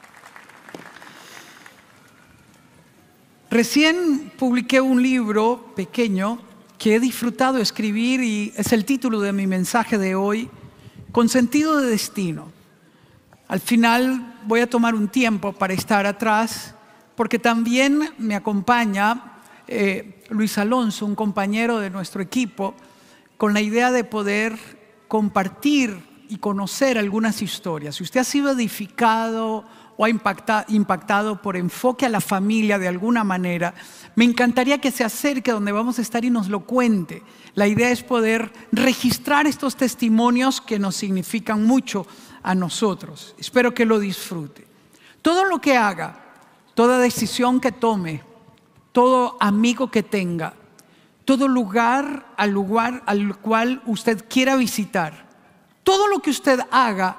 Recién publiqué un libro pequeño que he disfrutado escribir y es el título de mi mensaje de hoy, Con sentido de destino. Al final voy a tomar un tiempo para estar atrás porque también me acompaña Luis Alonso, un compañero de nuestro equipo, con la idea de poder compartir y conocer algunas historias. Si usted ha sido edificado o ha impactado por Enfoque a la Familia de alguna manera, me encantaría que se acerque donde vamos a estar y nos lo cuente. La idea es poder registrar estos testimonios que nos significan mucho a nosotros. Espero que lo disfrute. Todo lo que haga, toda decisión que tome, todo amigo que tenga, todo lugar al cual usted quiera visitar, todo lo que usted haga,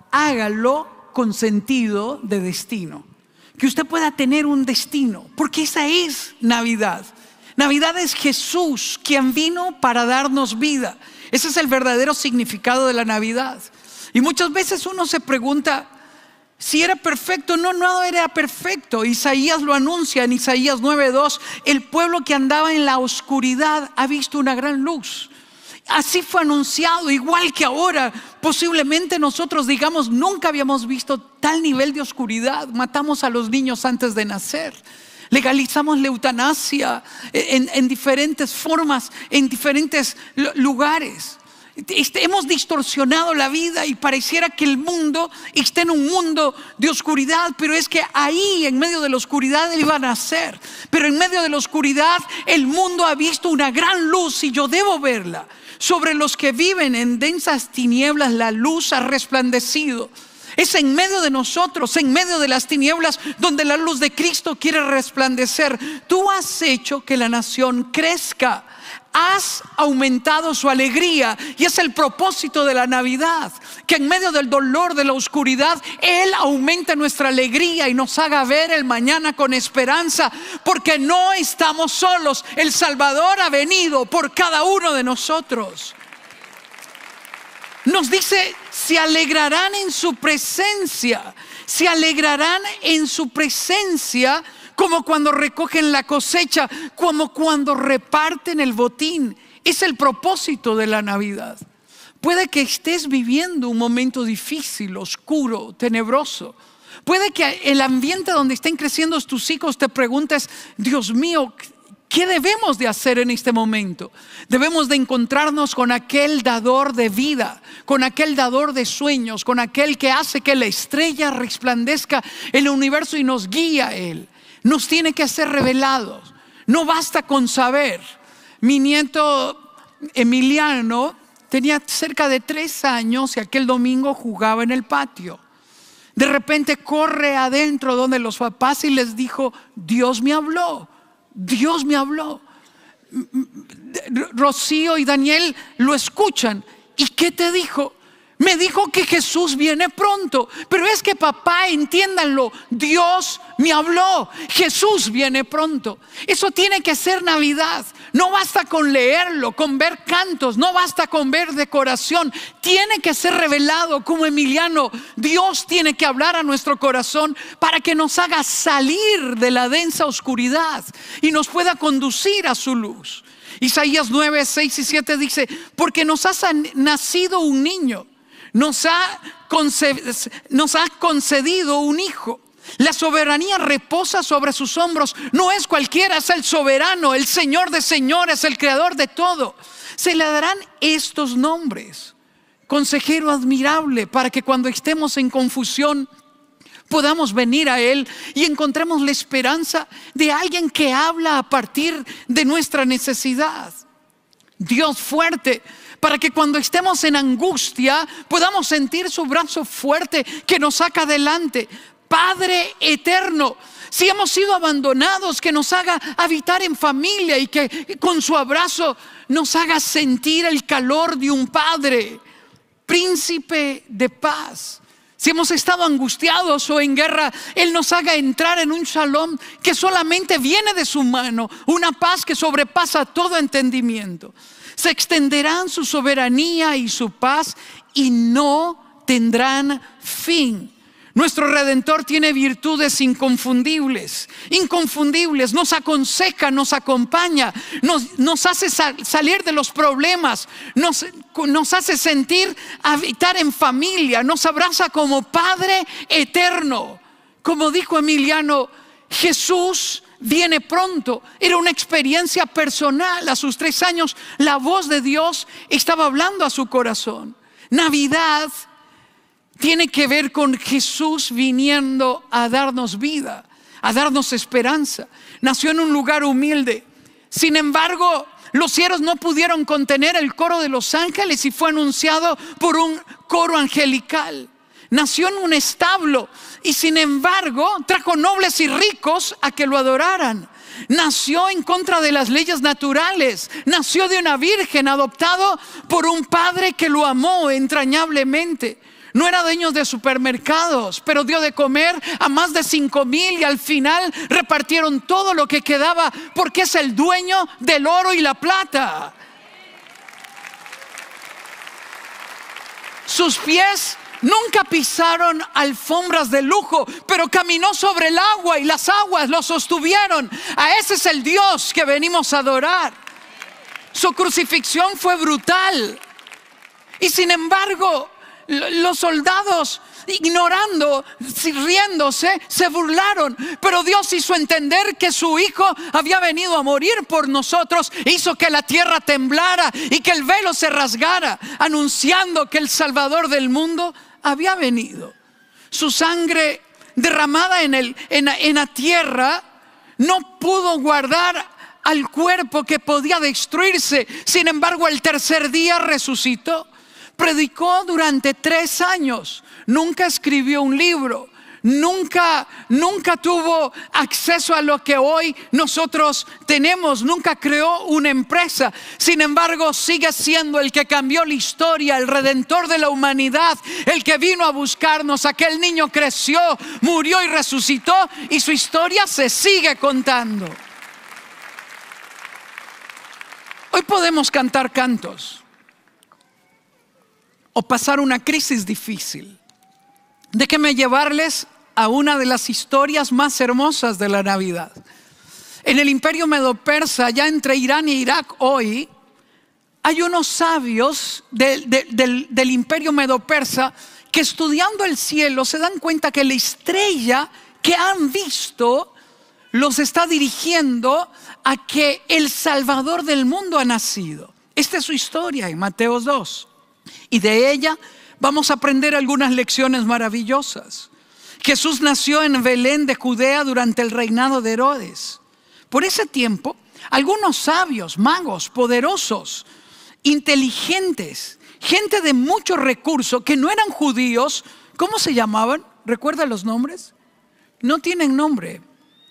hágalo con sentido de destino. Que usted pueda tener un destino, porque esa es Navidad. Navidad es Jesús quien vino para darnos vida. Ese es el verdadero significado de la Navidad. Y muchas veces uno se pregunta si era perfecto. No era perfecto. Isaías lo anuncia en Isaías 9:2. El pueblo que andaba en la oscuridad ha visto una gran luz. Así fue anunciado, igual que ahora. Posiblemente nosotros digamos, nunca habíamos visto tal nivel de oscuridad. Matamos a los niños antes de nacer. Legalizamos la eutanasia en diferentes formas, en diferentes lugares. Hemos distorsionado la vida y pareciera que el mundo está en un mundo de oscuridad, pero es que ahí en medio de la oscuridad Él iba a nacer. Pero en medio de la oscuridad el mundo ha visto una gran luz y yo debo verla. Sobre los que viven en densas tinieblas la luz ha resplandecido. Es en medio de nosotros, en medio de las tinieblas, donde la luz de Cristo quiere resplandecer. Tú has hecho que la nación crezca. Has aumentado su alegría y es el propósito de la Navidad, que en medio del dolor, de la oscuridad, Él aumente nuestra alegría y nos haga ver el mañana con esperanza, porque no estamos solos. El Salvador ha venido por cada uno de nosotros. Nos dice, se alegrarán en su presencia, se alegrarán en su presencia, como cuando recogen la cosecha, como cuando reparten el botín. Es el propósito de la Navidad. Puede que estés viviendo un momento difícil, oscuro, tenebroso. Puede que el ambiente donde estén creciendo tus hijos te preguntes, Dios mío, ¿qué debemos de hacer en este momento? Debemos de encontrarnos con aquel dador de vida, con aquel dador de sueños, con aquel que hace que la estrella resplandezca en el universo y nos guía a Él. Nos tiene que ser revelados. No basta con saber. Mi nieto Emiliano tenía cerca de 3 años y aquel domingo jugaba en el patio. De repente corre adentro donde los papás y les dijo, Dios me habló. Dios me habló. Rocío y Daniel lo escuchan. ¿Y qué te dijo? Me dijo que Jesús viene pronto. Pero es que papá, entiéndanlo, Dios me habló, Jesús viene pronto. Eso tiene que ser Navidad. No basta con leerlo, con ver cantos, no basta con ver decoración. Tiene que ser revelado como Emiliano. Dios tiene que hablar a nuestro corazón para que nos haga salir de la densa oscuridad y nos pueda conducir a su luz. Isaías 9, 6 y 7 dice: porque nos ha nacido un niño, nos ha concedido un hijo. La soberanía reposa sobre sus hombros. No es cualquiera, es el soberano, el Señor de señores, el creador de todo. Se le darán estos nombres: consejero admirable, para que cuando estemos en confusión podamos venir a Él y encontremos la esperanza de alguien que habla a partir de nuestra necesidad. Dios fuerte, para que cuando estemos en angustia podamos sentir su brazo fuerte que nos saca adelante. Padre eterno, si hemos sido abandonados, que nos haga habitar en familia y que con su abrazo nos haga sentir el calor de un padre. Príncipe de paz, si hemos estado angustiados o en guerra, Él nos haga entrar en un shalom que solamente viene de su mano, una paz que sobrepasa todo entendimiento. Se extenderán su soberanía y su paz y no tendrán fin. Nuestro Redentor tiene virtudes inconfundibles, nos aconseja, nos acompaña, nos hace salir de los problemas, nos hace sentir habitar en familia, nos abraza como Padre eterno. Como dijo Emiliano, Jesús viene pronto. Era una experiencia personal. A sus 3 años la voz de Dios estaba hablando a su corazón. Navidad tiene que ver con Jesús viniendo a darnos vida, a darnos esperanza. Nació en un lugar humilde. Sin embargo, los cielos no pudieron contener el coro de los ángeles y fue anunciado por un coro angelical. Nació en un establo y sin embargo trajo nobles y ricos a que lo adoraran. Nació en contra de las leyes naturales. Nació de una virgen, adoptado por un padre que lo amó entrañablemente. No era dueño de supermercados, pero dio de comer a más de 5,000 y al final repartieron todo lo que quedaba porque es el dueño del oro y la plata. Sus pies nunca pisaron alfombras de lujo, pero caminó sobre el agua y las aguas lo sostuvieron. A ese es el Dios que venimos a adorar. Su crucifixión fue brutal y sin embargo los soldados, ignorando, riéndose, se burlaron. Pero Dios hizo entender que su Hijo había venido a morir por nosotros. Hizo que la tierra temblara y que el velo se rasgara, anunciando que el Salvador del mundo había venido. Su sangre derramada en la tierra no pudo guardar al cuerpo que podía destruirse. Sin embargo, el tercer día resucitó. Predicó durante 3 años, nunca escribió un libro, nunca tuvo acceso a lo que hoy nosotros tenemos, nunca creó una empresa. Sin embargo, sigue siendo el que cambió la historia, el Redentor de la humanidad, el que vino a buscarnos. Aquel niño creció, murió y resucitó y su historia se sigue contando. Hoy podemos cantar cantos o pasar una crisis difícil. Déjenme llevarles a una de las historias más hermosas de la Navidad. En el imperio medo-persa, ya entre Irán e Irak hoy, hay unos sabios del imperio medo-persa que estudiando el cielo se dan cuenta que la estrella que han visto los está dirigiendo a que el Salvador del mundo ha nacido. Esta es su historia en Mateo 2. Y de ella vamos a aprender algunas lecciones maravillosas. Jesús nació en Belén de Judea durante el reinado de Herodes. Por ese tiempo, algunos sabios, magos, poderosos, inteligentes, gente de mucho recurso que no eran judíos, ¿cómo se llamaban? ¿Recuerda los nombres? No tienen nombre.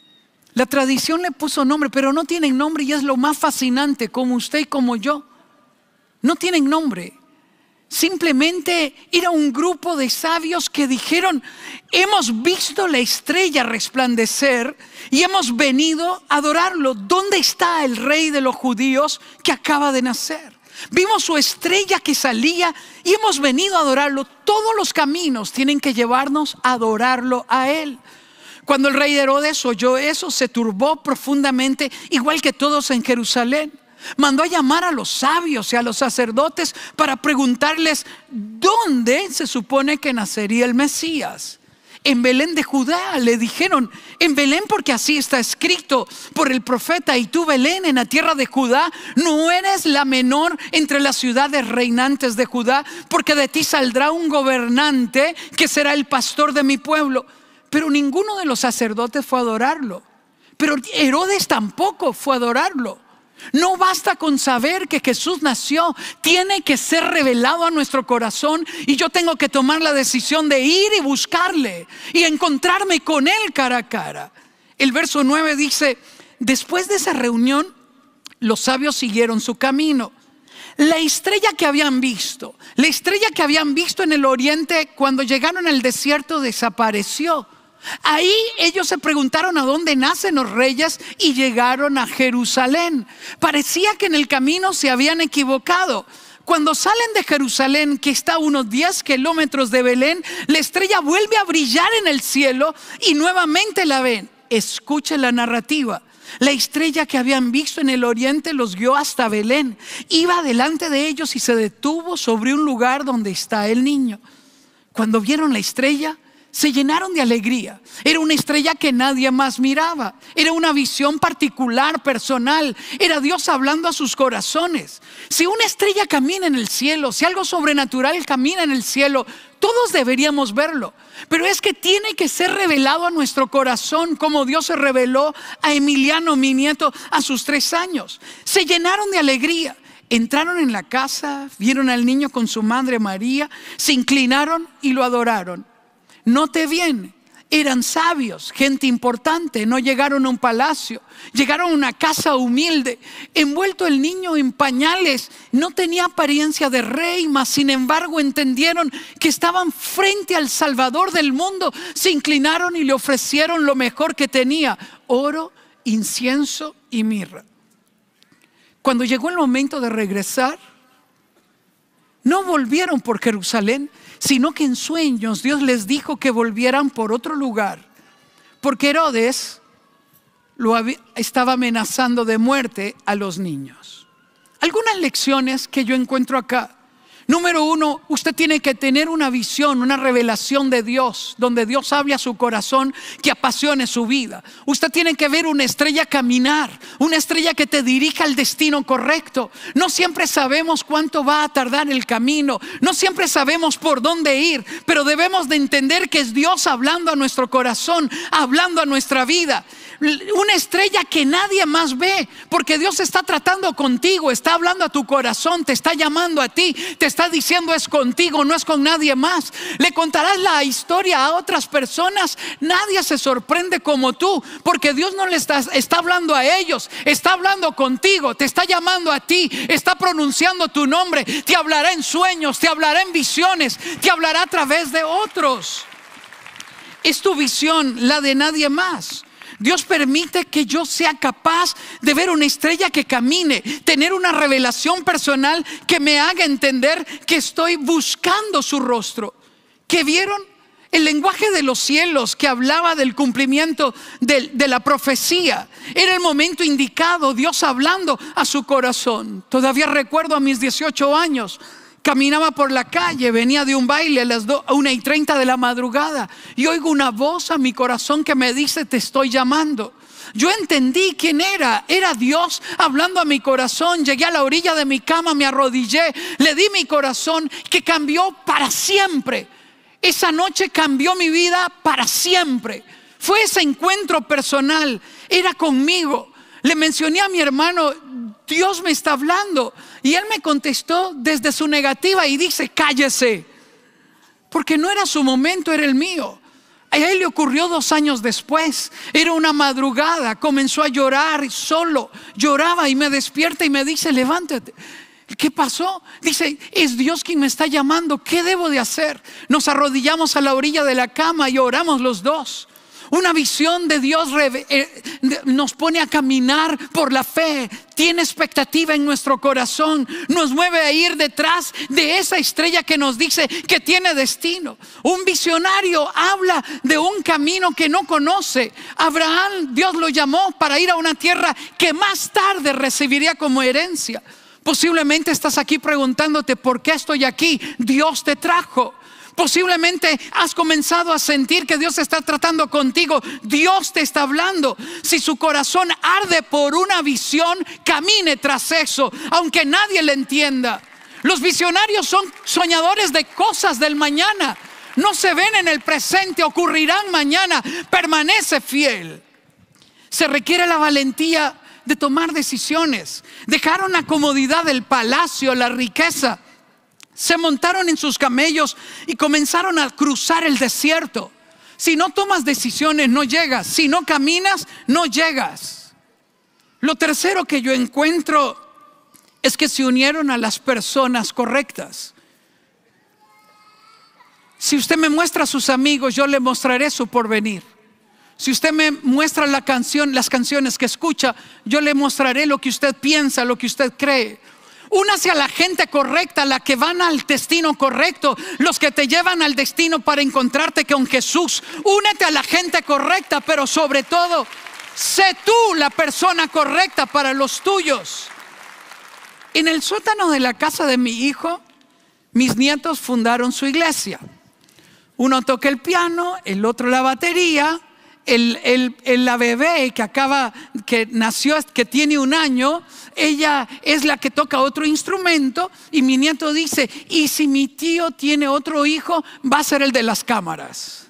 La tradición le puso nombre, pero no tienen nombre, y es lo más fascinante, como usted y como yo. No tienen nombre. Simplemente era un grupo de sabios que dijeron: hemos visto la estrella resplandecer y hemos venido a adorarlo. ¿Dónde está el rey de los judíos que acaba de nacer? Vimos su estrella que salía y hemos venido a adorarlo. Todos los caminos tienen que llevarnos a adorarlo a él. Cuando el rey Herodes oyó eso, se turbó profundamente, igual que todos en Jerusalén. Mandó a llamar a los sabios y a los sacerdotes para preguntarles dónde se supone que nacería el Mesías. En Belén de Judá, le dijeron. En Belén, porque así está escrito por el profeta: y tú, Belén, en la tierra de Judá, no eres la menor entre las ciudades reinantes de Judá, porque de ti saldrá un gobernante que será el pastor de mi pueblo. Pero ninguno de los sacerdotes fue a adorarlo. Pero Herodes tampoco fue a adorarlo. No basta con saber que Jesús nació, tiene que ser revelado a nuestro corazón, y yo tengo que tomar la decisión de ir y buscarle y encontrarme con él cara a cara. El verso 9 dice: después de esa reunión, los sabios siguieron su camino. La estrella que habían visto en el oriente cuando llegaron al desierto desapareció. Ahí ellos se preguntaron a dónde nacen los reyes y llegaron a Jerusalén. Parecía que en el camino se habían equivocado. Cuando salen de Jerusalén, que está a unos 10 kilómetros de Belén, la estrella vuelve a brillar en el cielo y nuevamente la ven. Escuchen la narrativa. La estrella que habían visto en el oriente los guió hasta Belén. Iba delante de ellos y se detuvo sobre un lugar donde está el niño. Cuando vieron la estrella, se llenaron de alegría. Era una estrella que nadie más miraba. Era una visión particular, personal. Era Dios hablando a sus corazones. Si una estrella camina en el cielo, si algo sobrenatural camina en el cielo, todos deberíamos verlo. Pero es que tiene que ser revelado a nuestro corazón, como Dios se reveló a Emiliano, mi nieto, a sus 3 años. Se llenaron de alegría. Entraron en la casa, vieron al niño con su madre María, se inclinaron y lo adoraron. Note bien, eran sabios, gente importante. No llegaron a un palacio, llegaron a una casa humilde. Envuelto el niño en pañales, no tenía apariencia de rey, mas sin embargo entendieron que estaban frente al Salvador del mundo. Se inclinaron y le ofrecieron lo mejor que tenía: oro, incienso y mirra. Cuando llegó el momento de regresar, no volvieron por Jerusalén, sino que en sueños Dios les dijo que volvieran por otro lugar, porque Herodes estaba amenazando de muerte a los niños. Algunas lecciones que yo encuentro acá. Número 1, usted tiene que tener una visión, una revelación de Dios, donde Dios hable a su corazón, que apasione su vida. Usted tiene que ver una estrella caminar, una estrella que te dirija al destino correcto. No siempre sabemos cuánto va a tardar el camino, no siempre sabemos por dónde ir, pero debemos de entender que es Dios hablando a nuestro corazón, hablando a nuestra vida. Una estrella que nadie más ve, porque Dios está tratando contigo, está hablando a tu corazón, te está llamando a ti, te está diciendo: es contigo, no es con nadie más. Le contarás la historia a otras personas, nadie se sorprende como tú, porque Dios no le está hablando a ellos, está hablando contigo, te está llamando a ti, está pronunciando tu nombre, te hablará en sueños, te hablará en visiones, te hablará a través de otros. Es tu visión, la de nadie más. Dios permite que yo sea capaz de ver una estrella que camine, tener una revelación personal que me haga entender que estoy buscando su rostro. ¿Qué vieron? El lenguaje de los cielos que hablaba del cumplimiento de la profecía. Era el momento indicado, Dios hablando a su corazón. Todavía recuerdo a mis 18 años. Caminaba por la calle, venía de un baile a las 1:30 de la madrugada y oigo una voz a mi corazón que me dice: te estoy llamando. Yo entendí quién era Dios hablando a mi corazón. Llegué a la orilla de mi cama, me arrodillé, le di mi corazón, que cambió para siempre. Esa noche cambió mi vida para siempre. Fue ese encuentro personal, era conmigo. Le mencioné a mi hermano: Dios me está hablando. Y él me contestó desde su negativa y dice: cállese, porque no era su momento, era el mío. A él le ocurrió 2 años después. Era una madrugada, comenzó a llorar solo. Lloraba y me despierta y me dice: levántate. ¿Qué pasó? Dice: es Dios quien me está llamando. ¿Qué debo de hacer? Nos arrodillamos a la orilla de la cama y oramos los dos. Una visión de Dios nos pone a caminar por la fe. Tiene expectativa en nuestro corazón. Nos mueve a ir detrás de esa estrella que nos dice que tiene destino. Un visionario habla de un camino que no conoce. Abraham, Dios lo llamó para ir a una tierra que más tarde recibiría como herencia. Posiblemente estás aquí preguntándote: ¿por qué estoy aquí? Dios te trajo. Posiblemente has comenzado a sentir que Dios está tratando contigo. Dios te está hablando. Si su corazón arde por una visión, camine tras eso, aunque nadie le entienda. Los visionarios son soñadores de cosas del mañana. No se ven en el presente, ocurrirán mañana. Permanece fiel. Se requiere la valentía de tomar decisiones. Dejaron la comodidad del palacio, la riqueza. Se montaron en sus camellos y comenzaron a cruzar el desierto. Si no tomas decisiones, no llegas. Si no caminas, no llegas. Lo tercero que yo encuentro es que se unieron a las personas correctas. Si usted me muestra a sus amigos, yo le mostraré su porvenir. Si usted me muestra las canciones que escucha, yo le mostraré lo que usted piensa, lo que usted cree. Únase a la gente correcta, la que van al destino correcto, los que te llevan al destino para encontrarte con Jesús. Únete a la gente correcta, pero sobre todo, sé tú la persona correcta para los tuyos. En el sótano de la casa de mi hijo, mis nietos fundaron su iglesia. Uno toca el piano, el otro la batería. La bebé que nació, que tiene 1 año, ella es la que toca otro instrumento. Y mi nieto dice: y si mi tío tiene otro hijo, va a ser el de las cámaras.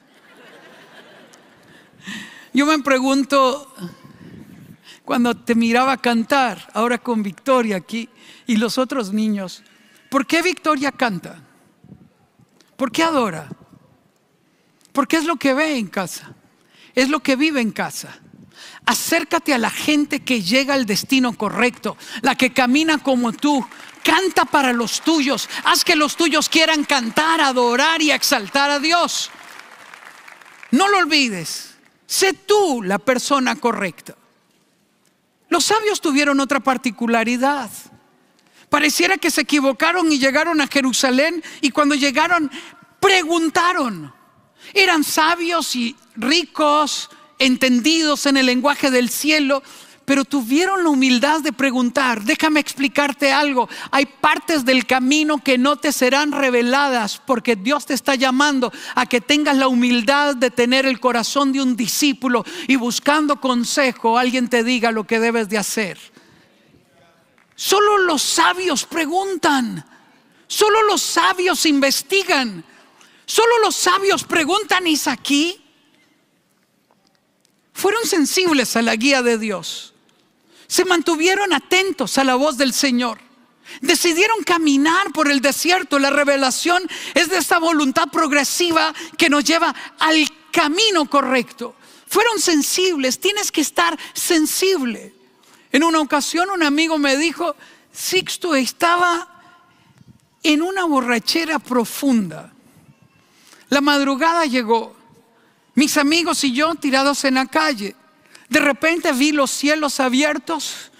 Yo me pregunto, cuando te miraba cantar, ahora con Victoria aquí y los otros niños, ¿por qué Victoria canta? ¿Por qué adora? Porque es lo que ve en casa. Es lo que vive en casa. Acércate a la gente que llega al destino correcto, la que camina como tú. Canta para los tuyos. Haz que los tuyos quieran cantar, adorar y exaltar a Dios. No lo olvides. Sé tú la persona correcta. Los sabios tuvieron otra particularidad. Pareciera que se equivocaron y llegaron a Jerusalén, y cuando llegaron preguntaron. Eran sabios y ricos, entendidos en el lenguaje del cielo, pero tuvieron la humildad de preguntar. Déjame explicarte algo. Hay partes del camino que no te serán reveladas, porque Dios te está llamando a que tengas la humildad de tener el corazón de un discípulo y, buscando consejo, alguien te diga lo que debes de hacer. Solo los sabios preguntan. Solo los sabios investigan. Solo los sabios preguntan: ¿es aquí? Fueron sensibles a la guía de Dios. Se mantuvieron atentos a la voz del Señor. Decidieron caminar por el desierto. La revelación es de esta voluntad progresiva que nos lleva al camino correcto. Fueron sensibles. Tienes que estar sensible. En una ocasión un amigo me dijo: Sixto estaba en una borrachera profunda. La madrugada llegó, mis amigos y yo tirados en la calle. De repente vi los cielos abiertos,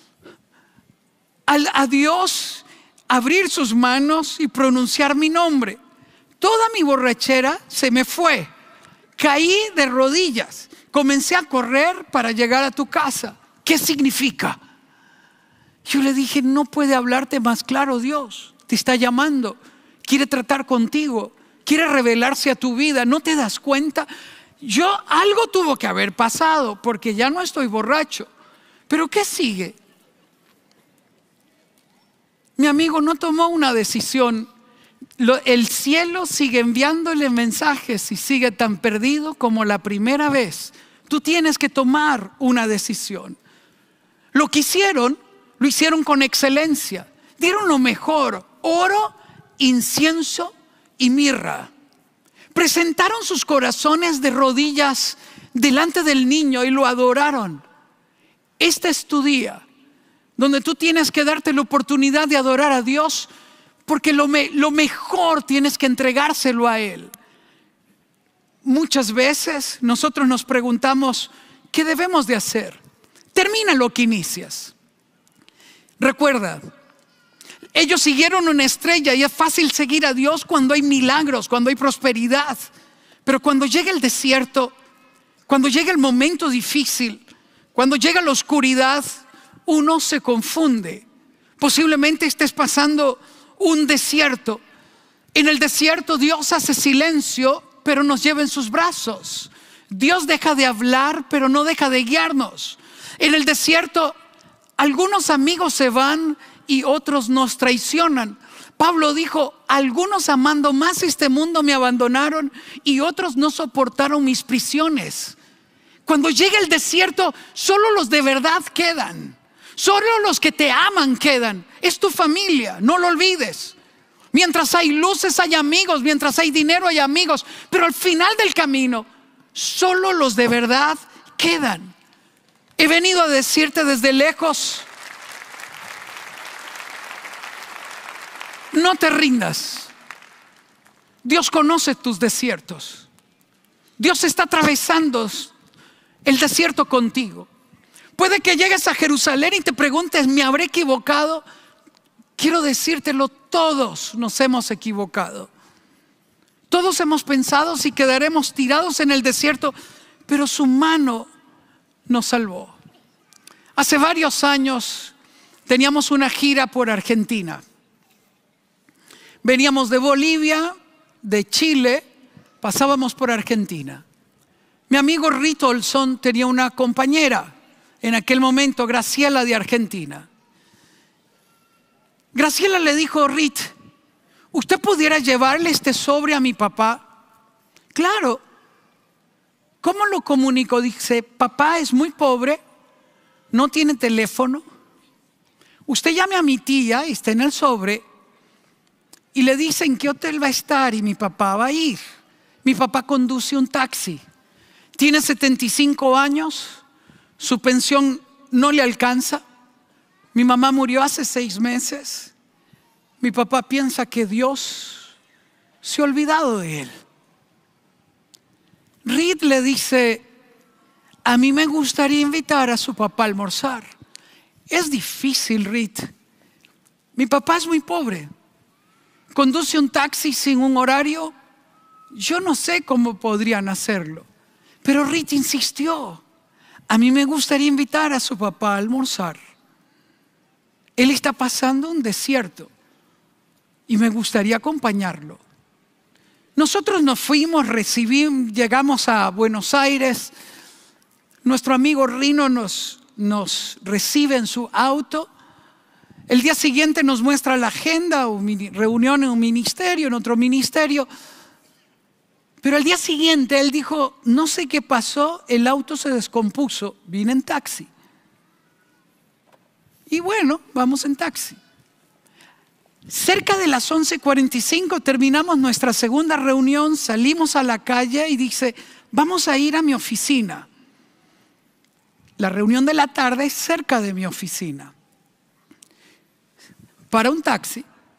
a Dios abrir sus manos y pronunciar mi nombre. Toda mi borrachera se me fue. Caí de rodillas, comencé a correr para llegar a tu casa. ¿Qué significa? Yo le dije: no puede hablarte más claro Dios. Te está llamando, quiere tratar contigo. Quiere revelarse a tu vida. ¿No te das cuenta? Algo tuvo que haber pasado, porque ya no estoy borracho. Pero ¿qué sigue? Mi amigo no tomó una decisión. El cielo sigue enviándole mensajes y sigue tan perdido como la primera vez. Tú tienes que tomar una decisión. Lo que hicieron, lo hicieron con excelencia. Dieron lo mejor: oro, incienso y mirra. presentaron sus corazones de rodillas delante del niño y lo adoraron. Este es tu día, donde tú tienes que darte la oportunidad de adorar a Dios, porque lo mejor tienes que entregárselo a Él. Muchas veces nosotros nos preguntamos, ¿qué debemos de hacer? Termina lo que inicias. Recuerda, ellos siguieron una estrella y es fácil seguir a Dios cuando hay milagros, cuando hay prosperidad. Pero cuando llega el desierto, cuando llega el momento difícil, cuando llega la oscuridad, uno se confunde. Posiblemente estés pasando un desierto. En el desierto Dios hace silencio, pero nos lleva en sus brazos. Dios deja de hablar, pero no deja de guiarnos. En el desierto algunos amigos se van y otros nos traicionan. Pablo dijo, algunos amando más este mundo me abandonaron y otros no soportaron mis prisiones. Cuando llega el desierto, solo los de verdad quedan. Solo los que te aman quedan. Es tu familia, no lo olvides. Mientras hay luces hay amigos, mientras hay dinero hay amigos, pero al final del camino solo los de verdad quedan. He venido a decirte desde lejos, no te rindas. Dios conoce tus desiertos. Dios está atravesando el desierto contigo. Puede que llegues a Jerusalén y te preguntes, ¿me habré equivocado? Quiero decírtelo, todos nos hemos equivocado. Todos hemos pensado si quedaremos tirados en el desierto, pero su mano nos salvó. Hace varios años teníamos una gira por Argentina. Veníamos de Bolivia, de Chile, pasábamos por Argentina. Mi amigo Rito Olson tenía una compañera en aquel momento, Graciela de Argentina. Graciela le dijo, Rit, ¿usted pudiera llevarle este sobre a mi papá? Claro. ¿Cómo lo comunicó? Dice, papá es muy pobre, no tiene teléfono. Usted llame a mi tía, está en el sobre, y le dice en qué hotel va a estar y mi papá va a ir. Mi papá conduce un taxi. Tiene 75 años, su pensión no le alcanza. Mi mamá murió hace 6 meses. Mi papá piensa que Dios se ha olvidado de él. Reed le dice, a mí me gustaría invitar a su papá a almorzar. Es difícil, Reed. Mi papá es muy pobre. Conduce un taxi sin un horario. Yo no sé cómo podrían hacerlo. Pero Reed insistió. A mí me gustaría invitar a su papá a almorzar. Él está pasando un desierto y me gustaría acompañarlo. Nosotros nos fuimos, llegamos a Buenos Aires. Nuestro amigo Rino nos recibe en su auto. El día siguiente nos muestra la agenda, reunión en un ministerio, en otro ministerio. Pero al día siguiente él dijo, no sé qué pasó, el auto se descompuso, vine en taxi. Y bueno, vamos en taxi. Cerca de las 11:45 terminamos nuestra segunda reunión, salimos a la calle y dice, vamos a ir a mi oficina. La reunión de la tarde es cerca de mi oficina. Para un taxi.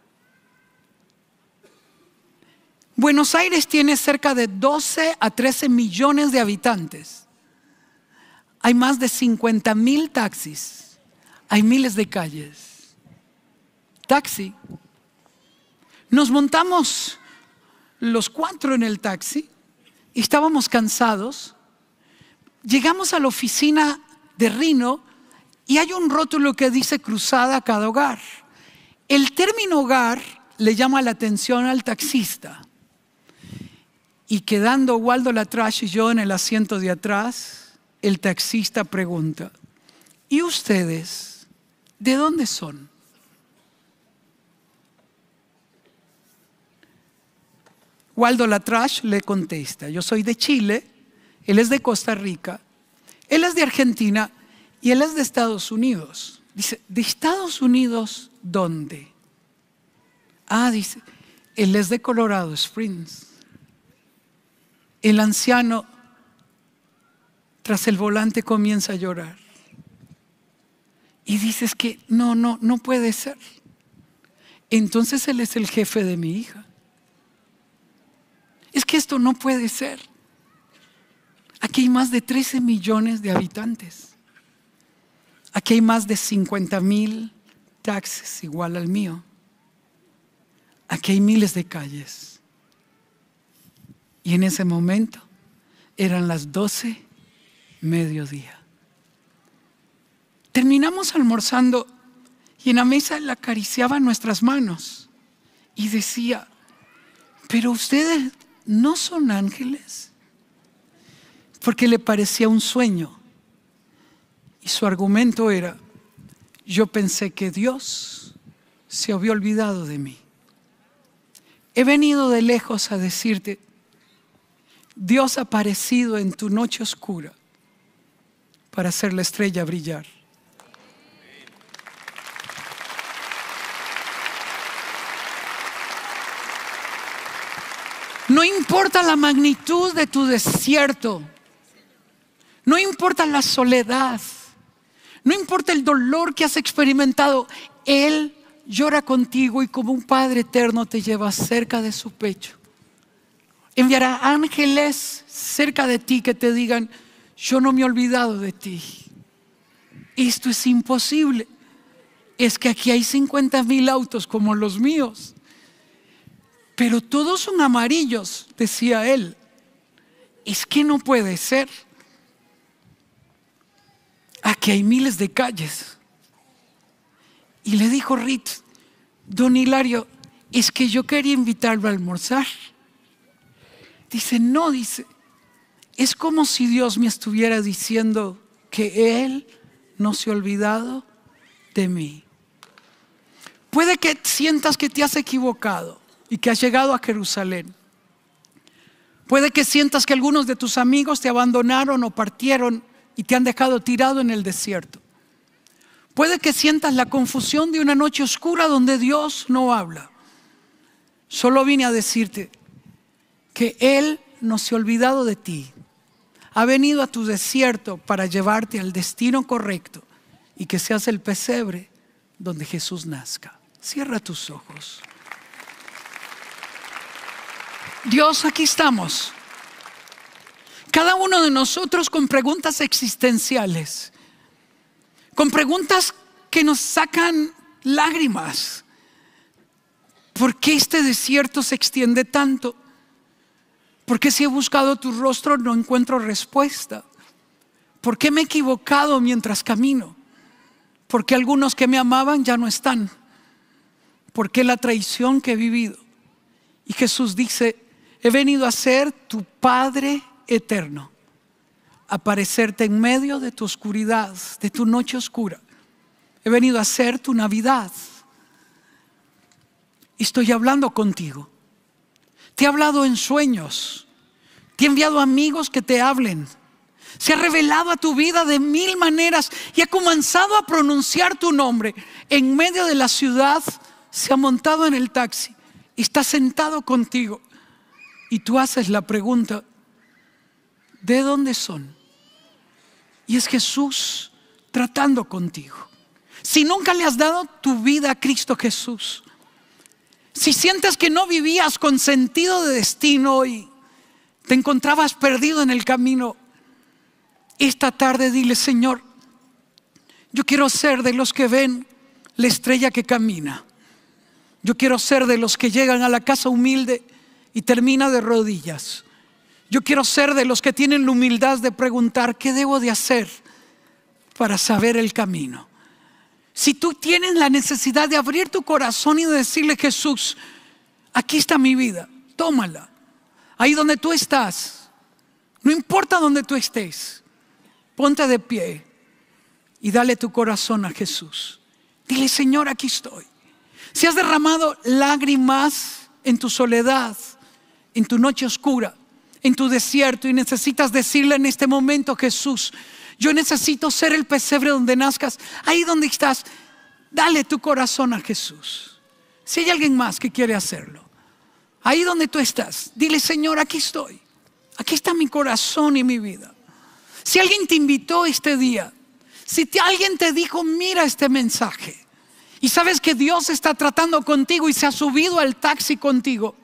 Buenos Aires tiene cerca de 12 a 13 millones de habitantes. Hay más de 50,000 taxis. Hay miles de calles. Taxi. Nos montamos los 4 en el taxi y estábamos cansados. Llegamos a la oficina de Rino y hay un rótulo que dice cruzada a cada hogar. El término hogar le llama la atención al taxista. Y quedando Waldo Latrash y yo en el asiento de atrás, el taxista pregunta, ¿y ustedes de dónde son? Waldo Latrash le contesta, yo soy de Chile, él es de Costa Rica, él es de Argentina y él es de Estados Unidos. Dice, ¿de Estados Unidos dónde? Dice, él es de Colorado Springs. el anciano tras el volante comienza a llorar. Y dices que no puede ser. Entonces él es el jefe de mi hija. Es que esto no puede ser. Aquí hay más de 13 millones de habitantes. Aquí hay más de 50,000 taxis igual al mío. Aquí hay miles de calles. Y en ese momento eran las 12 mediodía. Terminamos almorzando y en la mesa él acariciaba nuestras manos y decía: pero ustedes no son ángeles, porque le parecía un sueño. Y su argumento era: yo pensé que Dios se había olvidado de mí. He venido de lejos a decirte: Dios ha aparecido en tu noche oscura para hacer la estrella brillar. No importa la magnitud de tu desierto, no importa la soledad, no importa el dolor que has experimentado, Él llora contigo y como un Padre eterno te lleva cerca de su pecho. Enviará ángeles cerca de ti que te digan: yo no me he olvidado de ti. Esto es imposible. Es que aquí hay 50,000 autos como los míos, pero todos son amarillos, decía él. Es que no puede ser. Aquí hay miles de calles. Y le dijo Rit: don Hilario, es que yo quería invitarlo a almorzar. Dice: no, dice, es como si Dios me estuviera diciendo que Él no se ha olvidado de mí. Puede que sientas que te has equivocado y que has llegado a Jerusalén. Puede que sientas que algunos de tus amigos te abandonaron o partieron y te han dejado tirado en el desierto. Puede que sientas la confusión de una noche oscura donde Dios no habla. Solo vine a decirte que Él no se ha olvidado de ti. Ha venido a tu desierto para llevarte al destino correcto y que seas el pesebre donde Jesús nazca. Cierra tus ojos. Dios, aquí estamos. Cada uno de nosotros con preguntas existenciales, con preguntas que nos sacan lágrimas. ¿Por qué este desierto se extiende tanto? ¿Por qué si he buscado tu rostro no encuentro respuesta? ¿Por qué me he equivocado mientras camino? ¿Por qué algunos que me amaban ya no están? ¿Por qué la traición que he vivido? Y Jesús dice: he venido a ser tu Padre eterno, a aparecerte en medio de tu oscuridad, de tu noche oscura. He venido a ser tu Navidad. Y estoy hablando contigo. Te he hablado en sueños. Te he enviado amigos que te hablen. Se ha revelado a tu vida de 1000 maneras y ha comenzado a pronunciar tu nombre. En medio de la ciudad se ha montado en el taxi y está sentado contigo. Y tú haces la pregunta: ¿de dónde son? Y es Jesús tratando contigo. Si nunca le has dado tu vida a Cristo Jesús, si sientes que no vivías con sentido de destino y te encontrabas perdido en el camino, esta tarde dile: Señor, yo quiero ser de los que ven la estrella que camina. Yo quiero ser de los que llegan a la casa humilde y termina de rodillas. Yo quiero ser de los que tienen la humildad de preguntar: ¿qué debo de hacer para saber el camino? Si tú tienes la necesidad de abrir tu corazón y de decirle: Jesús, aquí está mi vida, tómala. Ahí donde tú estás, no importa donde tú estés, ponte de pie y dale tu corazón a Jesús. Dile: Señor, aquí estoy. Si has derramado lágrimas en tu soledad, en tu noche oscura, en tu desierto, y necesitas decirle en este momento: Jesús, yo necesito ser el pesebre donde nazcas. Ahí donde estás, dale tu corazón a Jesús. Si hay alguien más que quiere hacerlo, ahí donde tú estás, dile: Señor, aquí estoy. Aquí está mi corazón y mi vida. Si alguien te invitó este día, si alguien te dijo, mira este mensaje, y sabes que Dios está tratando contigo y se ha subido al taxi contigo,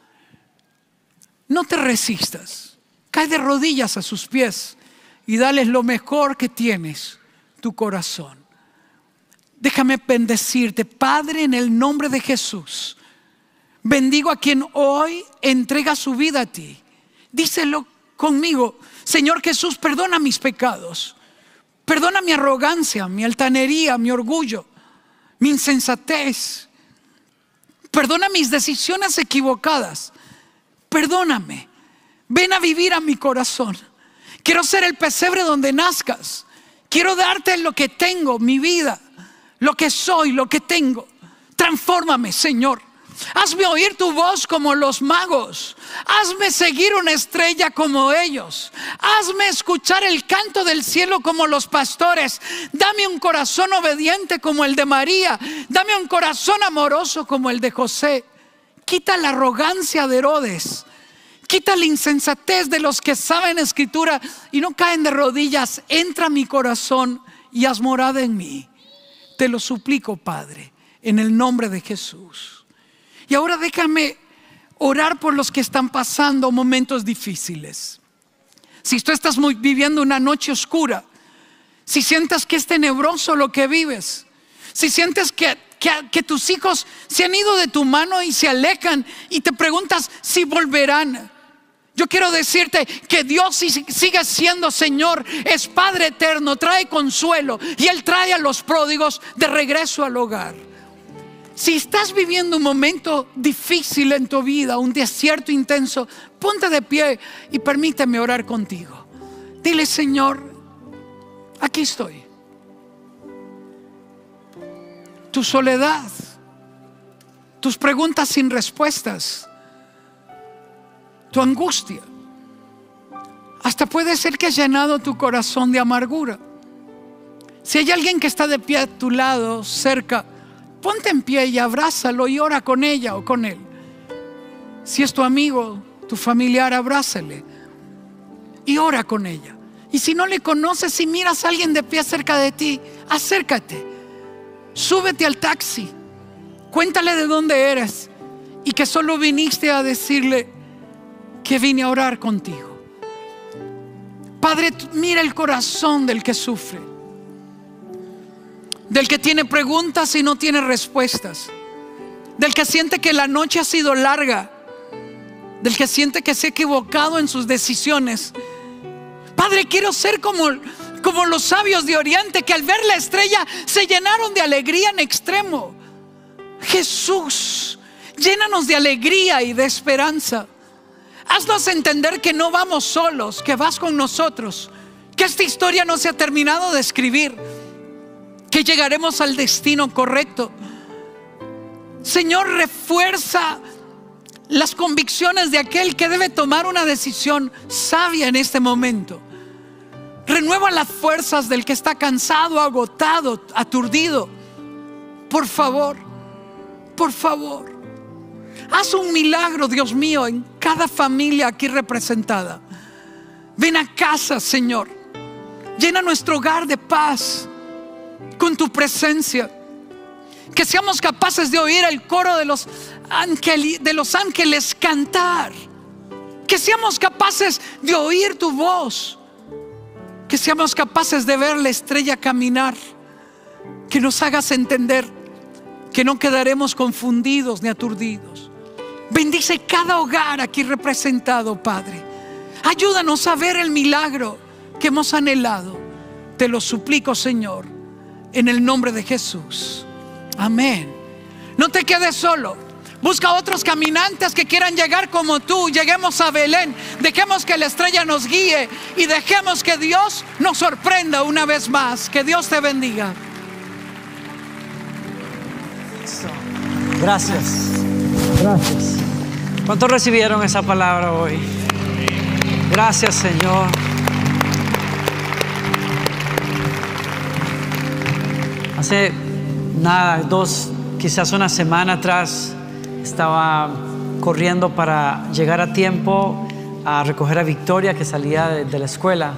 no te resistas. Cae de rodillas a sus pies y dales lo mejor que tienes, tu corazón. Déjame bendecirte, Padre, en el nombre de Jesús. Bendigo a quien hoy entrega su vida a ti. Díselo conmigo: Señor Jesús, perdona mis pecados. Perdona mi arrogancia, mi altanería, mi orgullo, mi insensatez. Perdona mis decisiones equivocadas. Perdóname. Ven a vivir a mi corazón. Quiero ser el pesebre donde nazcas. Quiero darte lo que tengo, mi vida, lo que soy, lo que tengo. Transfórmame, Señor. Hazme oír tu voz como los magos. Hazme seguir una estrella como ellos. Hazme escuchar el canto del cielo como los pastores. Dame un corazón obediente como el de María. Dame un corazón amoroso como el de José. Quita la arrogancia de Herodes. Quita la insensatez de los que saben escritura y no caen de rodillas. Entra a mi corazón y haz morada en mí. Te lo suplico, Padre, en el nombre de Jesús. Y ahora déjame orar por los que están pasando momentos difíciles. Si tú estás viviendo una noche oscura, si sientes que es tenebroso lo que vives, si sientes que tus hijos se han ido de tu mano y se alejan y te preguntas si volverán, yo quiero decirte que Dios sigue siendo Señor, es Padre eterno, trae consuelo y Él trae a los pródigos de regreso al hogar. Si estás viviendo un momento difícil en tu vida, un desierto intenso, ponte de pie y permíteme orar contigo. Dile: Señor, aquí estoy. Tu soledad, tus preguntas sin respuestas, tu angustia, hasta puede ser que has llenado tu corazón de amargura. Si hay alguien que está de pie a tu lado, cerca, ponte en pie y abrázalo y ora con ella o con él. Si es tu amigo, tu familiar, abrázale y ora con ella. Y si no le conoces, si miras a alguien de pie cerca de ti, acércate, súbete al taxi, cuéntale de dónde eres y que solo viniste a decirle que vine a orar contigo. Padre, mira el corazón del que sufre, del que tiene preguntas y no tiene respuestas, del que siente que la noche ha sido larga, del que siente que se ha equivocado en sus decisiones. Padre, quiero ser como los sabios de Oriente, que al ver la estrella se llenaron de alegría en extremo. Jesús, llénanos de alegría y de esperanza. Haznos entender que no vamos solos, que vas con nosotros, que esta historia no se ha terminado de escribir, que llegaremos al destino correcto. Señor, refuerza las convicciones de aquel que debe tomar una decisión sabia en este momento. Renueva las fuerzas del que está cansado, agotado, aturdido. Por favor, haz un milagro, Dios mío, en cada familia aquí representada. Ven a casa, Señor. Llena nuestro hogar de paz con tu presencia. Que seamos capaces de oír el coro de los ángeles cantar. Que seamos capaces de oír tu voz. Que seamos capaces de ver la estrella caminar. Que nos hagas entender que no quedaremos confundidos ni aturdidos. Bendice cada hogar aquí representado, Padre. Ayúdanos a ver el milagro que hemos anhelado. Te lo suplico, Señor, en el nombre de Jesús. Amén. No te quedes solo. Busca otros caminantes que quieran llegar como tú. Lleguemos a Belén. Dejemos que la estrella nos guíe y dejemos que Dios nos sorprenda una vez más. Que Dios te bendiga. Gracias. ¿Cuántos recibieron esa palabra hoy? Gracias, Señor. Hace quizás una semana atrás, estaba corriendo para llegar a tiempo a recoger a Victoria, que salía de la escuela.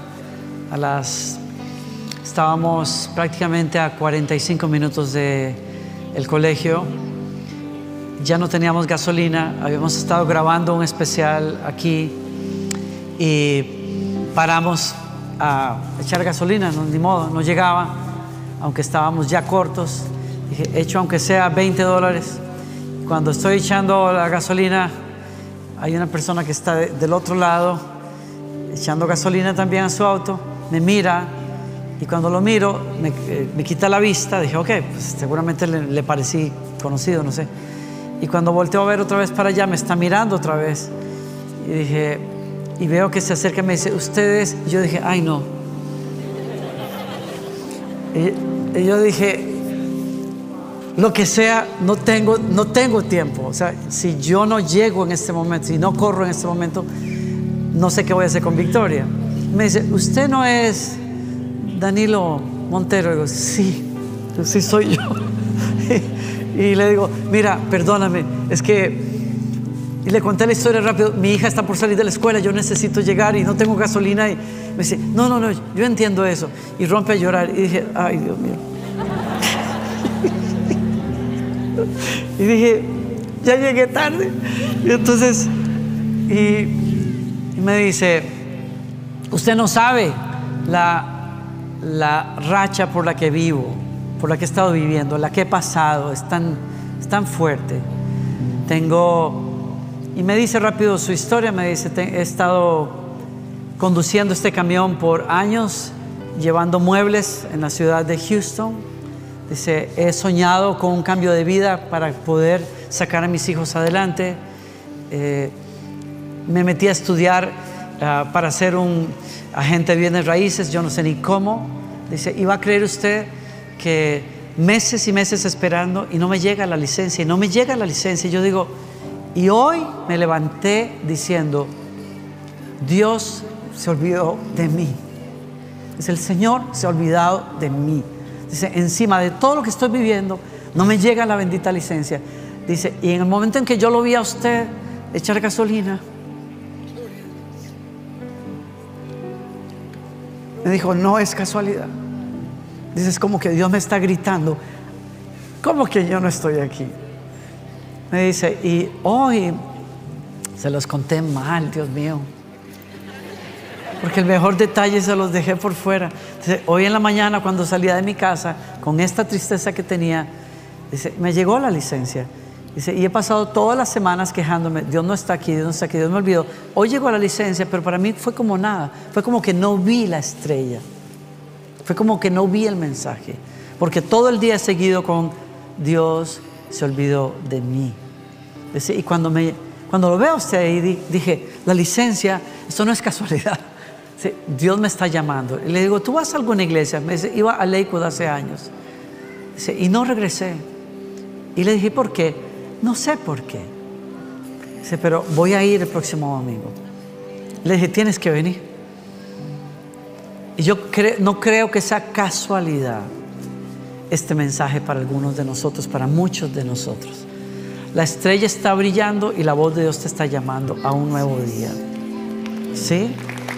Estábamos prácticamente a 45 minutos del colegio. Ya no teníamos gasolina. Habíamos estado grabando un especial aquí y paramos a echar gasolina. No, ni modo, no llegaba, aunque estábamos ya cortos. Dije, echo aunque sea $20. Cuando estoy echando la gasolina, hay una persona que está del otro lado echando gasolina también a su auto. Me mira, y cuando lo miro me quita la vista. Dije, ok, pues seguramente le parecí conocido, no sé. Y cuando volteo a ver otra vez para allá, me está mirando otra vez. Y dije, y veo que se acerca y me dice, ¿ustedes? Y yo dije, ay no. Y yo dije, lo que sea, no tengo tiempo. O sea, si yo no llego en este momento, si no corro en este momento, no sé qué voy a hacer con Victoria. Me dice, ¿usted no es Danilo Montero? Y digo, sí soy yo. Y le digo, mira, perdóname, es que... Y le conté la historia rápido. Mi hija está por salir de la escuela, yo necesito llegar y no tengo gasolina. Y me dice, no, yo entiendo eso. Y rompe a llorar. Y dije, ay, Dios mío. Y dije, ya llegué tarde. Y entonces, y me dice, usted no sabe la racha por la que vivo, por la que he estado viviendo, la que he pasado, es tan fuerte. Y me dice rápido su historia. Me dice, he estado conduciendo este camión por años, llevando muebles en la ciudad de Houston. Dice, he soñado con un cambio de vida para poder sacar a mis hijos adelante. Me metí a estudiar para ser un agente de bienes raíces, yo no sé ni cómo. Dice, ¿y va a creer usted que meses y meses esperando y no me llega la licencia? Y yo digo, y hoy me levanté diciendo, Dios se olvidó de mí. Dice, el Señor se ha olvidado de mí. Dice, encima de todo lo que estoy viviendo, no me llega la bendita licencia. Dice, y en el momento en que yo lo vi a usted echar gasolina, me dijo, no es casualidad. Dice, es como que Dios me está gritando, ¿cómo que yo no estoy aquí? Me dice, y hoy se los conté mal, Dios mío, porque el mejor detalle se los dejé por fuera. Dice, hoy en la mañana cuando salía de mi casa con esta tristeza que tenía, dice, me llegó la licencia. Dice, y he pasado todas las semanas quejándome, Dios no está aquí, Dios me olvidó. Hoy llegó la licencia, pero para mí fue como nada. Fue como que no vi la estrella. Fue como que no vi el mensaje. Porque todo el día he seguido con Dios se olvidó de mí. Dice, y cuando lo veo a usted ahí, dije, la licencia, esto no es casualidad. Dice, Dios me está llamando. Y le digo, ¿tú vas a alguna iglesia? Me dice, iba a Lakewood hace años. Dice, y no regresé. Y le dije, ¿por qué? No sé por qué. Dice, pero voy a ir el próximo domingo. Le dije, tienes que venir. Y yo no creo que sea casualidad este mensaje para algunos de nosotros, para muchos de nosotros. La estrella está brillando y la voz de Dios te está llamando a un nuevo día. ¿Sí?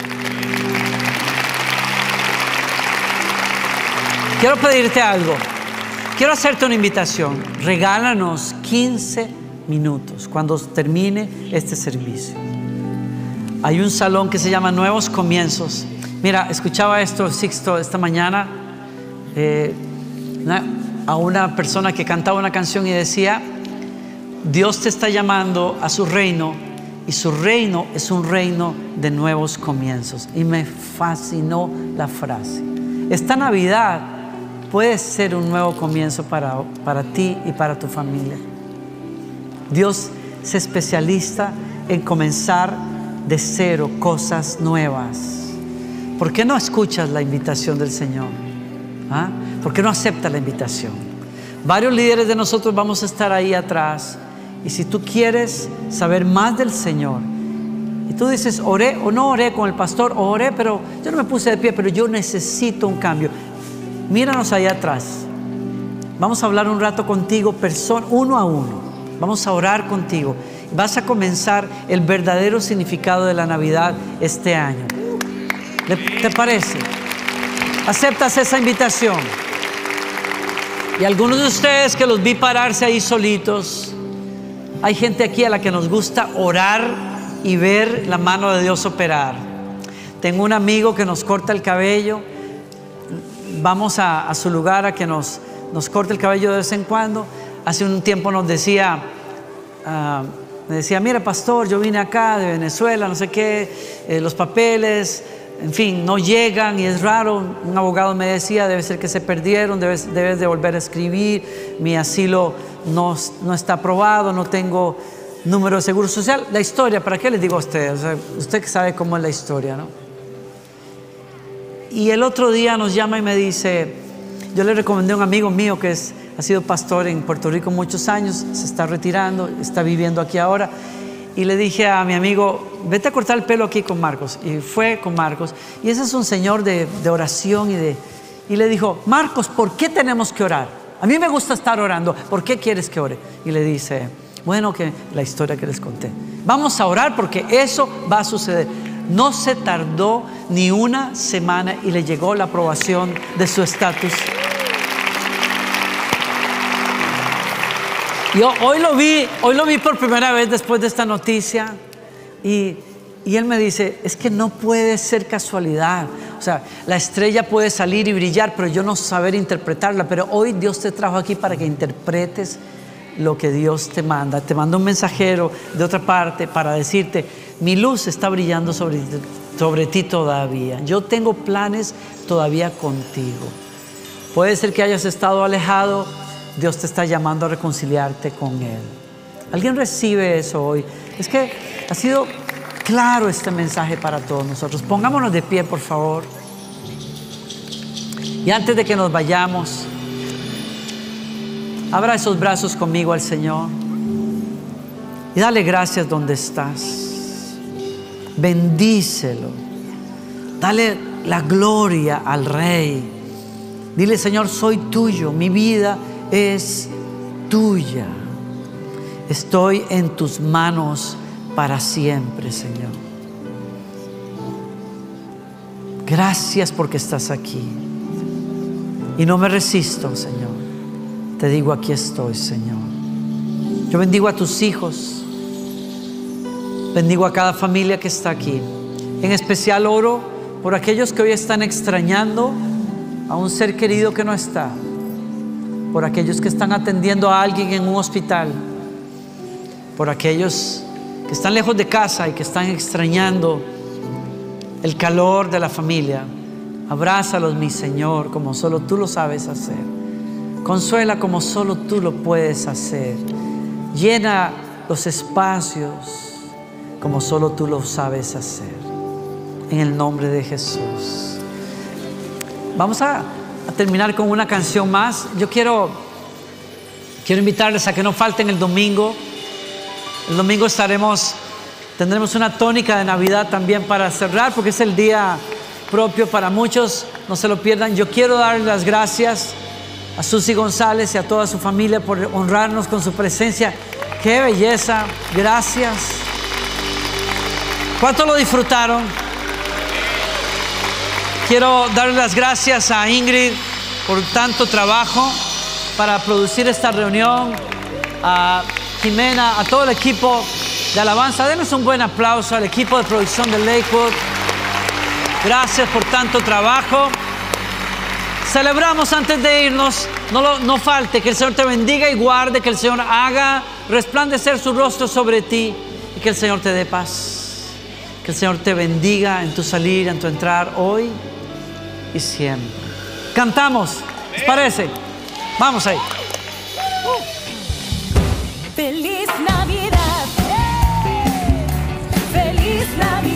Quiero pedirte algo. Quiero hacerte una invitación. Regálanos 15 minutos cuando termine este servicio. Hay un salón que se llama Nuevos Comienzos. Mira, escuchaba esto, Sixto, esta mañana a una persona que cantaba una canción y decía, Dios te está llamando a su reino y su reino es un reino de nuevos comienzos. Y me fascinó la frase. Esta Navidad puede ser un nuevo comienzo para ti y para tu familia. Dios es especialista en comenzar de cero cosas nuevas. ¿Por qué no escuchas la invitación del Señor? ¿Ah? ¿Por qué no aceptas la invitación? Varios líderes de nosotros vamos a estar ahí atrás. Y si tú quieres saber más del Señor, y tú dices, oré o no oré con el pastor, o oré, pero yo no me puse de pie, pero yo necesito un cambio. Míranos ahí atrás. Vamos a hablar un rato contigo, uno a uno. Vamos a orar contigo. vas a comenzar el verdadero significado de la Navidad este año. ¿Te parece? ¿Aceptas esa invitación? Y algunos de ustedes que los vi pararse ahí solitos, hay gente aquí a la que nos gusta orar y ver la mano de Dios operar. Tengo un amigo que nos corta el cabello. Vamos a su lugar a que nos corte el cabello de vez en cuando. Hace un tiempo nos decía, me decía, mira pastor, yo vine acá de Venezuela, no sé qué, los papeles, en fin, no llegan y es raro. Un abogado me decía, debe ser que se perdieron, debes de volver a escribir, mi asilo no está aprobado, no tengo número de seguro social. La historia, ¿para qué les digo a ustedes? O sea, usted que sabe cómo es la historia, ¿no? Y el otro día nos llama y me dice, yo le recomendé a un amigo mío que ha sido pastor en Puerto Rico muchos años, se está retirando, está viviendo aquí ahora, y le dije a mi amigo, vete a cortar el pelo aquí con Marcos. Y fue con Marcos, y ese es un señor de oración y le dijo, Marcos, ¿por qué tenemos que orar? A mí me gusta estar orando, ¿por qué quieres que ore? Y le dice, bueno, que la historia que les conté, vamos a orar porque eso va a suceder. No se tardó ni una semana y le llegó la aprobación de su estatus. Yo hoy lo vi por primera vez después de esta noticia y él me dice, es que no puede ser casualidad. O sea, la estrella puede salir y brillar, pero yo no saber interpretarla. Pero hoy Dios te trajo aquí para que interpretes lo que Dios te manda. Te manda un mensajero de otra parte para decirte, mi luz está brillando sobre ti todavía. Yo tengo planes todavía contigo. Puede ser que hayas estado alejado, Dios te está llamando a reconciliarte con Él. ¿Alguien recibe eso hoy? Es que ha sido claro este mensaje para todos nosotros. Pongámonos de pie, por favor. Y antes de que nos vayamos, abra esos brazos conmigo al Señor y dale gracias donde estás. Bendícelo. Dale la gloria al Rey. Dile, Señor, soy tuyo, mi vida es tuya. Estoy en tus manos para siempre, Señor. Gracias porque estás aquí. Y no me resisto, Señor. Te digo, aquí estoy, Señor. Yo bendigo a tus hijos. Bendigo a cada familia que está aquí. En especial oro por aquellos que hoy están extrañando a un ser querido que no está. Por aquellos que están atendiendo a alguien en un hospital. Por aquellos que están lejos de casa y que están extrañando el calor de la familia. Abrázalos, mi Señor, como solo tú lo sabes hacer. Consuela como solo tú lo puedes hacer. Llena los espacios como solo tú lo sabes hacer. En el nombre de Jesús. Vamos a terminar con una canción más. Yo quiero invitarles a que no falten el domingo. El domingo tendremos una tónica de Navidad también para cerrar, porque es el día propio para muchos. No se lo pierdan. Yo quiero darles las gracias a Susi González y a toda su familia por honrarnos con su presencia. ¡Qué belleza! Gracias. ¿Cuánto lo disfrutaron? Quiero darle las gracias a Ingrid por tanto trabajo para producir esta reunión, a Jimena, a todo el equipo de alabanza. Denles un buen aplauso al equipo de producción de Lakewood. Gracias por tanto trabajo. Celebramos antes de irnos. No falte, que el Señor te bendiga y guarde, que el Señor haga resplandecer su rostro sobre ti y que el Señor te dé paz. Que el Señor te bendiga en tu salir, en tu entrar hoy y siempre. Cantamos, ¿les parece? Vamos ahí. Feliz Navidad. Feliz Navidad.